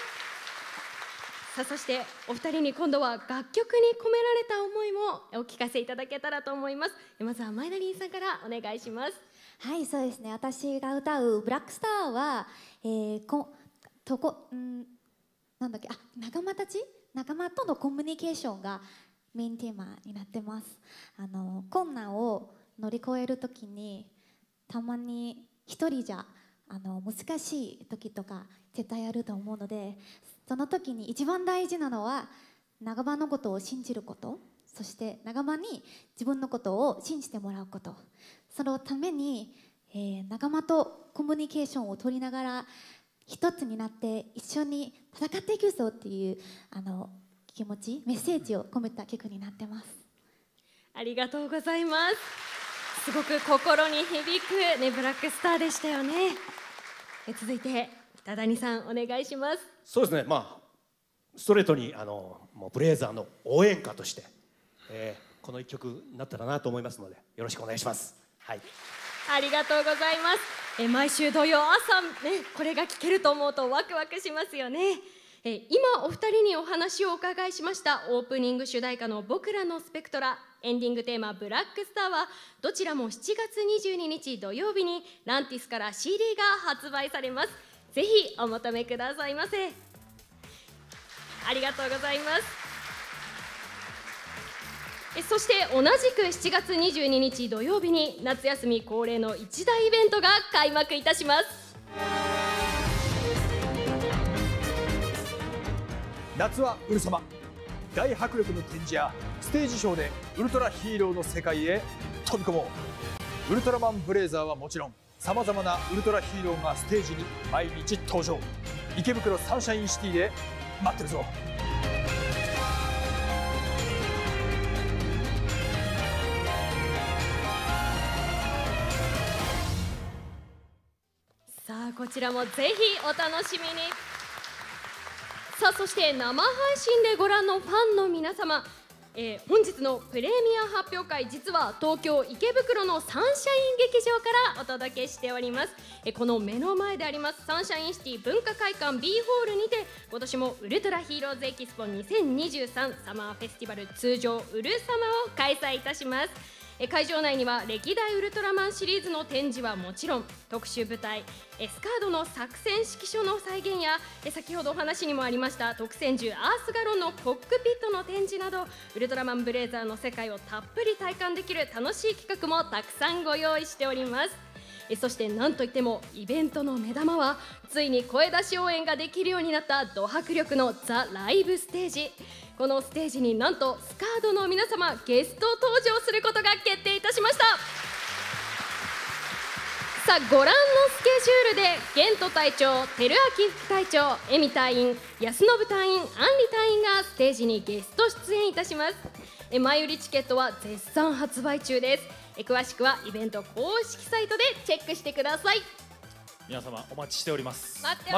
。さあそしてお二人に今度は楽曲に込められた思いもお聞かせいただけたらと思います。まずはマイナリンさんからお願いします。 はい、そうですね。私が歌う「ブラックスターは」えー、ことこんなんだっけあ仲間たち仲間とのコミュニケーションがメインテーマになってます。あの困難を乗り越えるときにたまに一人じゃあの難しい時とか絶対あると思うので、その時に一番大事なのは仲間のことを信じること、そして仲間に自分のことを信じてもらうこと、そのために、えー、仲間とコミュニケーションを取りながら一つになって一緒に戦っていくぞっていうあの気持ち、メッセージを込めた曲になってます。 ありがとうございます。すごく心に響くねブラックスターでしたよね。え続いて北谷さんお願いします。 そうですね、まあストレートにあのもうブレイザーの応援歌として、えー、この一曲になったらなと思いますのでよろしくお願いします。はい、 ありがとうございます。え毎週土曜朝、ね、これが聴けると思うとワクワクしますよね。え今お二人にお話をお伺いしましたオープニング主題歌の「僕らのスペクトラ」、エンディングテーマ「ブラックスター」はどちらもしちがつにじゅうににち土曜日にランティスから シーディー が発売されます。ぜひお求めくださいませ。ありがとうございます。えそして同じくしちがつにじゅうににち土曜日に夏休み恒例の一大イベントが開幕いたします。 夏はウル様、大迫力の展示やステージショーでウルトラヒーローの世界へ飛び込もう。ウルトラマンブレイザーはもちろんさまざまなウルトラヒーローがステージに毎日登場。池袋サンシャインシティで待ってるぞ。 さあこちらもぜひお楽しみに。さあそして生配信でご覧のファンの皆様、 えー、本日のプレミア発表会、実は東京池袋のサンシャイン劇場からお届けしております。えー、この目の前でありますサンシャインシティ文化会館 B ホールにて、今年もウルトラヒーローズエキスポにせんにじゅうさんサマーフェスティバル、通称ウルサマを開催いたします。え会場内には歴代ウルトラマンシリーズの展示はもちろん、特殊部隊エスカードの作戦指揮所の再現や、え先ほどお話にもありました特戦銃アースガロンのコックピットの展示など、ウルトラマンブレイザーの世界をたっぷり体感できる楽しい企画もたくさんご用意しております。えそしてなんといってもイベントの目玉は、ついに声出し応援ができるようになったド迫力のザ・ライブステージ。このステージになんとスカードの皆様ゲスト登場することが決定いたしました。さあ、ご覧のスケジュールでゲント隊長、照明副隊長、エミ隊員、安信隊員、アンリ隊員がステージにゲスト出演いたします。え前売りチケットは絶賛発売中です。え詳しくはイベント公式サイトでチェックしてください。 皆様お待ちしております。 待ってます。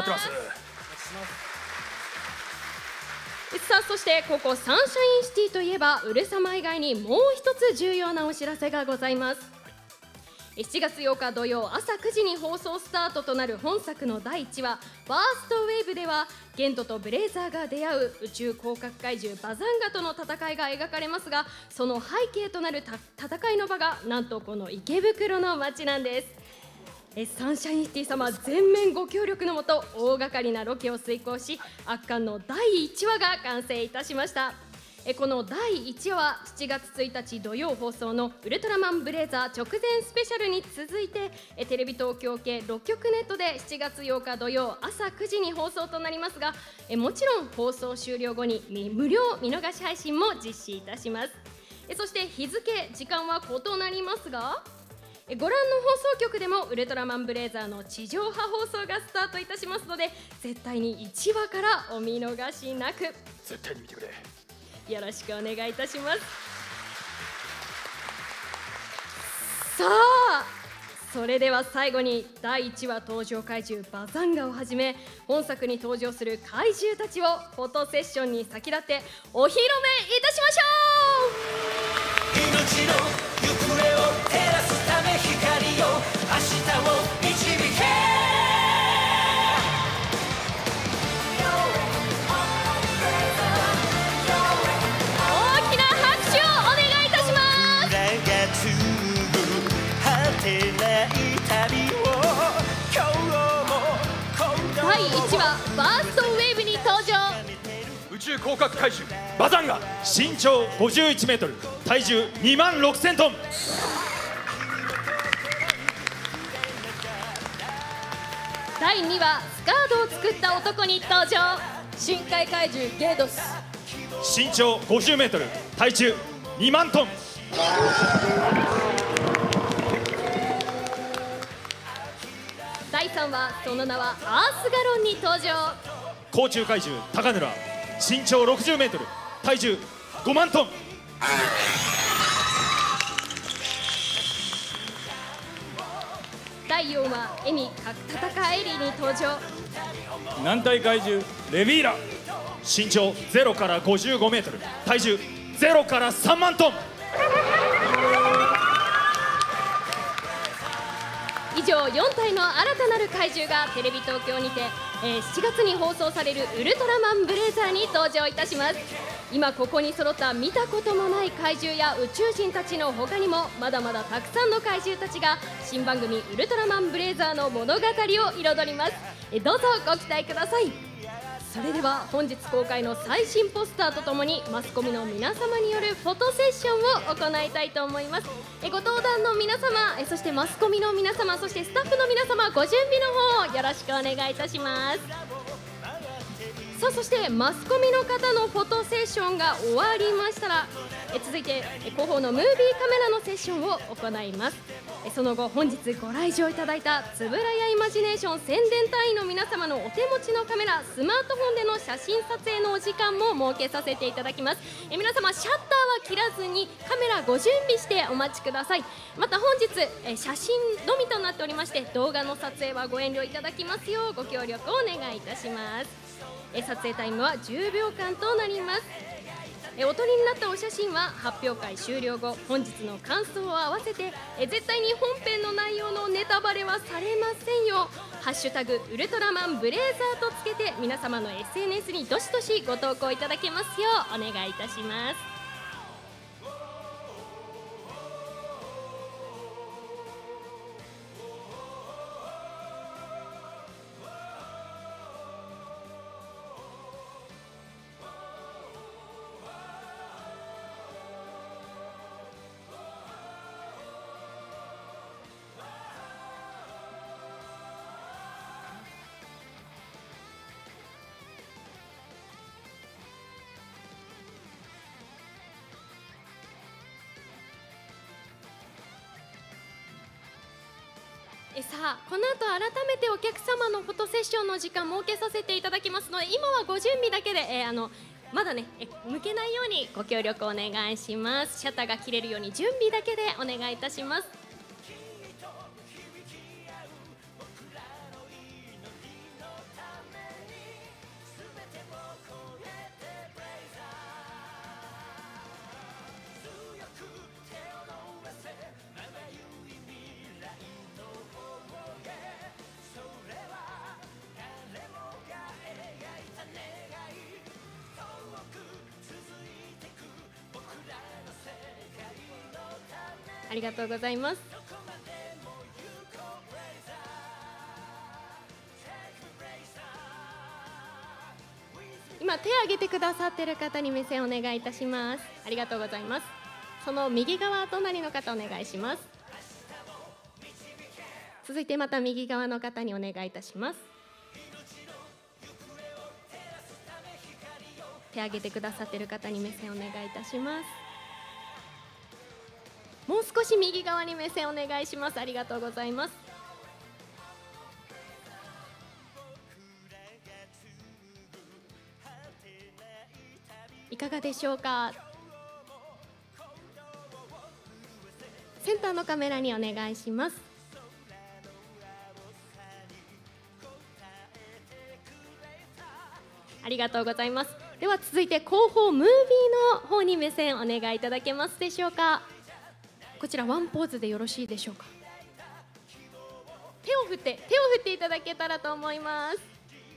さあ、そしてここサンシャインシティといえば、ウルサマ以外にもう一つ重要なお知らせがございます。しちがつようか土曜朝くじに放送スタートとなる本作のだいいちわ「ファーストウェーブ」では、ゲントとブレイザーが出会う宇宙広角怪獣バザンガとの戦いが描かれますが、その背景となる戦いの場がなんとこの池袋の街なんです。えサンシャインシティ様全面ご協力のもと、大掛かりなロケを遂行し、圧巻のだいいちわが完成いたしました。えこのだいいちわはしちがつついたち土曜放送のウルトラマンブレイザー直前スペシャルに続いて、えテレビ東京系ろっきょくネットでしちがつようか土曜朝くじに放送となりますが、えもちろん放送終了後に無料見逃し配信も実施いたします。えそして日付時間は異なりますが、ご覧の放送局でもウルトラマンブレイザーの地上波放送がスタートいたしますので、絶対にいちわからお見逃しなく。 絶対に見てくれ。 よろしくお願いいたします。さあ、それでは最後にだいいちわ登場怪獣バザンガをはじめ、本作に登場する怪獣たちをフォトセッションに先立ってお披露目いたしましょう。 命の行方を照らすため、光よ明日を導け。 大きな拍手をお願いいたします。だいいちわファーストウェーブに登場、 宇宙広角怪獣バザンガ、 身長ごじゅういちメートル、体重にまんろくせんトン。 だいにわスカードを作った男に登場、 深海怪獣ゲードス。 身長ごじゅうメートル、体重にまんトン。 だいさんわその名はアースガロンに登場、 甲虫怪獣タカヌラ、身長ろくじゅうメートル、体重ごまんトン。 だいよんわエミ核戦エリーに登場、 軟体怪獣レビーラ、 身長ゼロからごじゅうごメートル、体重ゼロからさんまんトン。 以上よんたいの新たなる怪獣がテレビ東京にて、えー、しちがつに放送されるウルトラマンブレイザーに登場いたします。今ここに揃った見たこともない怪獣や宇宙人たちの他にも、まだまだたくさんの怪獣たちが新番組ウルトラマンブレイザーの物語を彩ります。えどうぞご期待ください。それでは本日公開の最新ポスターとともに、マスコミの皆様によるフォトセッションを行いたいと思います。えご登壇の皆様、えそしてマスコミの皆様、そしてスタッフの皆様、ご準備の方よろしくお願いいたします。さあ、そしてマスコミの方のフォトセッションが終わりましたら、え続いてえ広報のムービーカメラのセッションを行います。えその後、本日ご来場いただいたつぶらやイマジネーション宣伝隊員の皆様のお手持ちのカメラ、スマートフォンでの写真撮影のお時間も設けさせていただきます。え皆様、シャッターは切らずにカメラご準備してお待ちください。また本日え写真のみとなっておりまして、動画の撮影はご遠慮いただきますようご協力をお願いいたします。え撮影タイムはじゅうびょうかんとなります。 えお撮りになったお写真は発表会終了後本日の感想を合わせてえ絶対に本編の内容のネタバレはされませんよ。ハッシュタグウルトラマンブレイザーとつけて皆様の エスエヌエス にどしどしご投稿いただけますようお願いいたします。えさあこの後改めてお客様のフォトセッションの時間設けさせていただきますので今はご準備だけで、えー、あのまだねえ向けないようにご協力お願いします。シャッターが切れるように準備だけでお願いいたします。ありがとうございます。今手を挙げてくださっている方に目線お願いいたします。ありがとうございます。その右側隣の方お願いします。続いてまた右側の方にお願いいたします。手を挙げてくださっている方に目線お願いいたします。もう少し右側に目線お願いします。ありがとうございます。いかがでしょうか。センターのカメラにお願いします。ありがとうございます。では続いて後方ムービーの方に目線お願いいただけますでしょうか。こちらワンポーズでよろしいでしょうか。手を振って手を振っていただけたらと思います。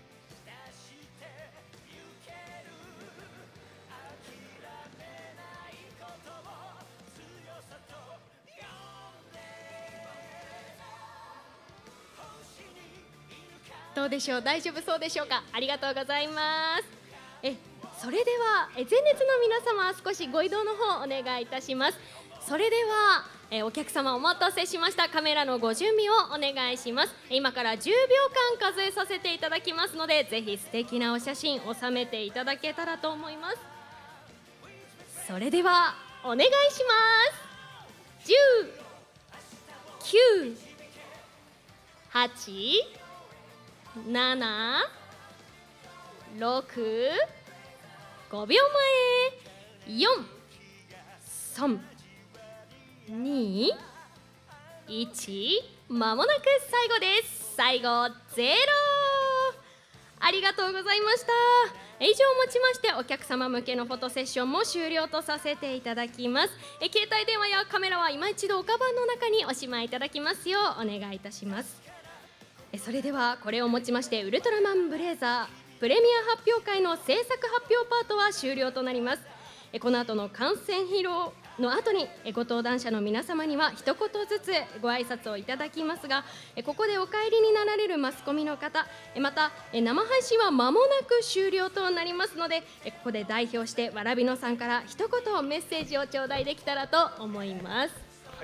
どうでしょう、大丈夫そうでしょうか。ありがとうございます。えそれではえ前列の皆様少しご移動の方お願いいたします。それではえお客様お待たせしました。カメラのご準備をお願いします。今からじゅうびょうかん数えさせていただきますのでぜひ素敵なお写真収めていただけたらと思います。それではお願いします。じゅう、きゅう、はち、なな、ろく、ごびょうまえ、よん、さん、に、いち、まもなく最後です。最後ゼロ。ありがとうございました。以上をもちましてお客様向けのフォトセッションも終了とさせていただきます。え携帯電話やカメラは今一度おカバンの中におしまいいただきますようお願いいたします。えそれではこれをもちましてウルトラマンブレイザープレミア発表会の制作発表パートは終了となります。えこの後の観戦披露の後にご登壇者の皆様には一言ずつご挨拶をいただきますが、ここでお帰りになられるマスコミの方、また生配信は間もなく終了となりますので、ここで代表してわらびのさんから一言メッセージを頂戴できたらと思います。はい、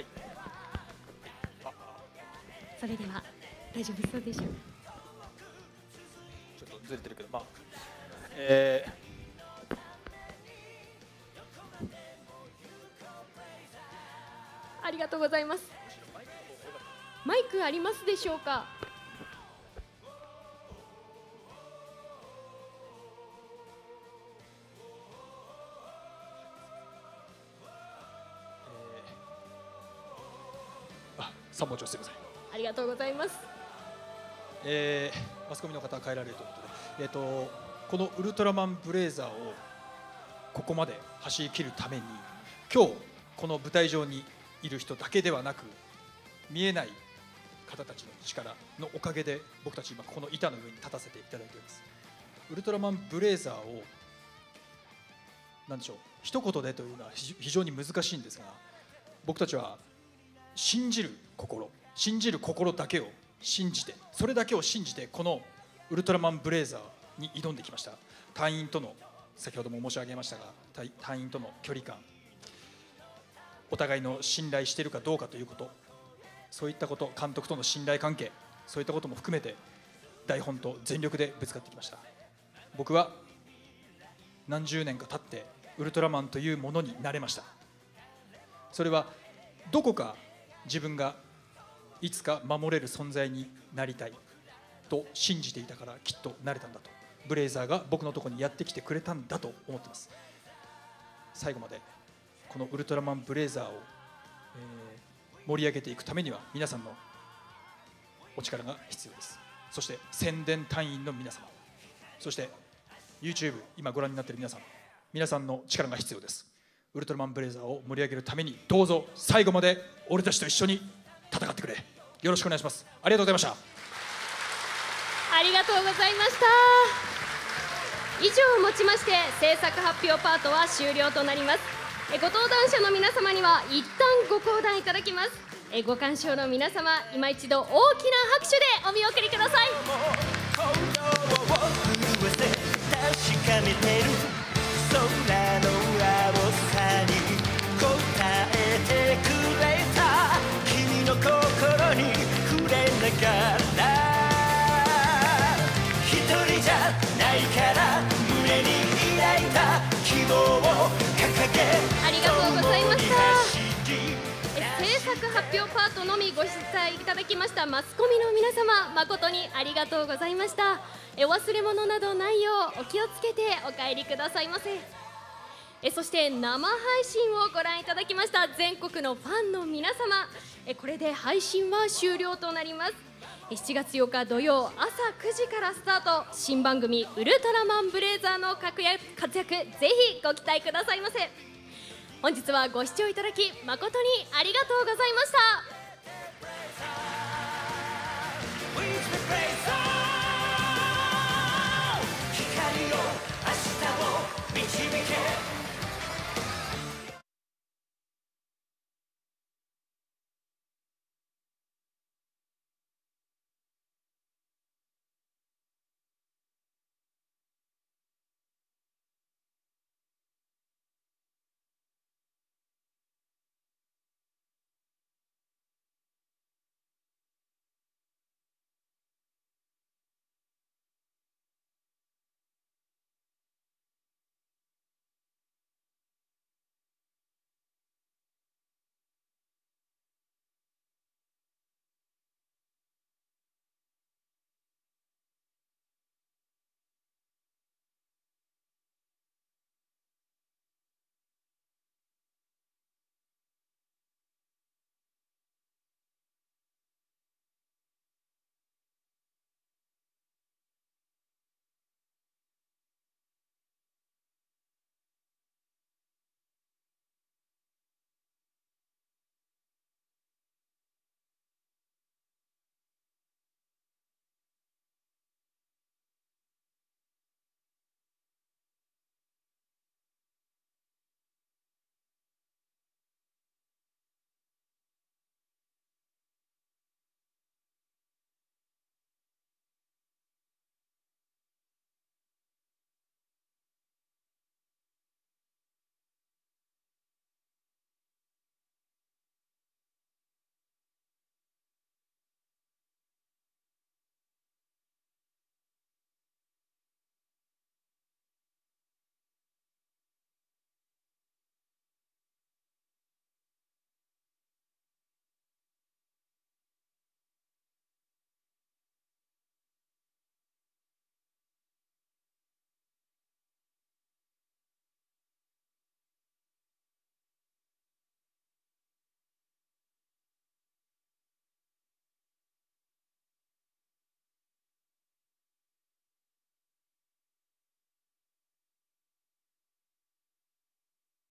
それでは大丈夫そうでしょうか。 ちょっとずれてるけど、まあえーありがとうございます。マイクありますでしょうか。 えー、あ、さんぼんちょすみません。 ありがとうございます。 えー、マスコミの方は帰られるということで、えーと、このウルトラマンブレイザーをここまで走り切るために、今日この舞台上にいる人だけではなく、見えない方たちの力のおかげで僕たち今この板の上に立たせていただいています。ウルトラマンブレイザーを何でしょう、一言でというのは非常に難しいんですが、僕たちは信じる心、信じる心だけを信じて、それだけを信じてこのウルトラマンブレイザーに挑んできました。隊員との、先ほども申し上げましたが、隊隊員との距離感、お互いの信頼しているかどうかということ、そういったこと、監督との信頼関係、そういったことも含めて台本と全力でぶつかってきました。僕は何十年か経ってウルトラマンというものになれました。それはどこか自分がいつか守れる存在になりたいと信じていたからきっとなれたんだと、ブレイザーが僕のところにやってきてくれたんだと思っています。最後までこのウルトラマンブレイザーを、えー、盛り上げていくためには皆さんのお力が必要です。そして宣伝隊員の皆様、そして YouTube 今ご覧になっている皆さん、皆さんの力が必要です。ウルトラマンブレイザーを盛り上げるためにどうぞ最後まで俺たちと一緒に戦ってくれ。よろしくお願いします。ありがとうございました。 ありがとうございました。以上をもちまして制作発表パートは終了となります。えご登壇者の皆様には一旦ご講談いただきます。えご鑑賞の皆様、今一度大きな拍手でお見送りください。 確かめてる空の青さに応えてくれた君の心に触れながら、一人じゃないから胸に抱いた希望を掲げ、 ありがとうございました。制作発表パートのみご出演いただきましたマスコミの皆様、誠にありがとうございました。えお忘れ物などないようお気をつけてお帰りくださいませ。えそして生配信をご覧いただきました全国のファンの皆様、えこれで配信は終了となります。しちがつようか土曜朝くじからスタート、新番組ウルトラマンブレイザーの活躍、ぜひご期待くださいませ。本日はご視聴いただき誠にありがとうございました。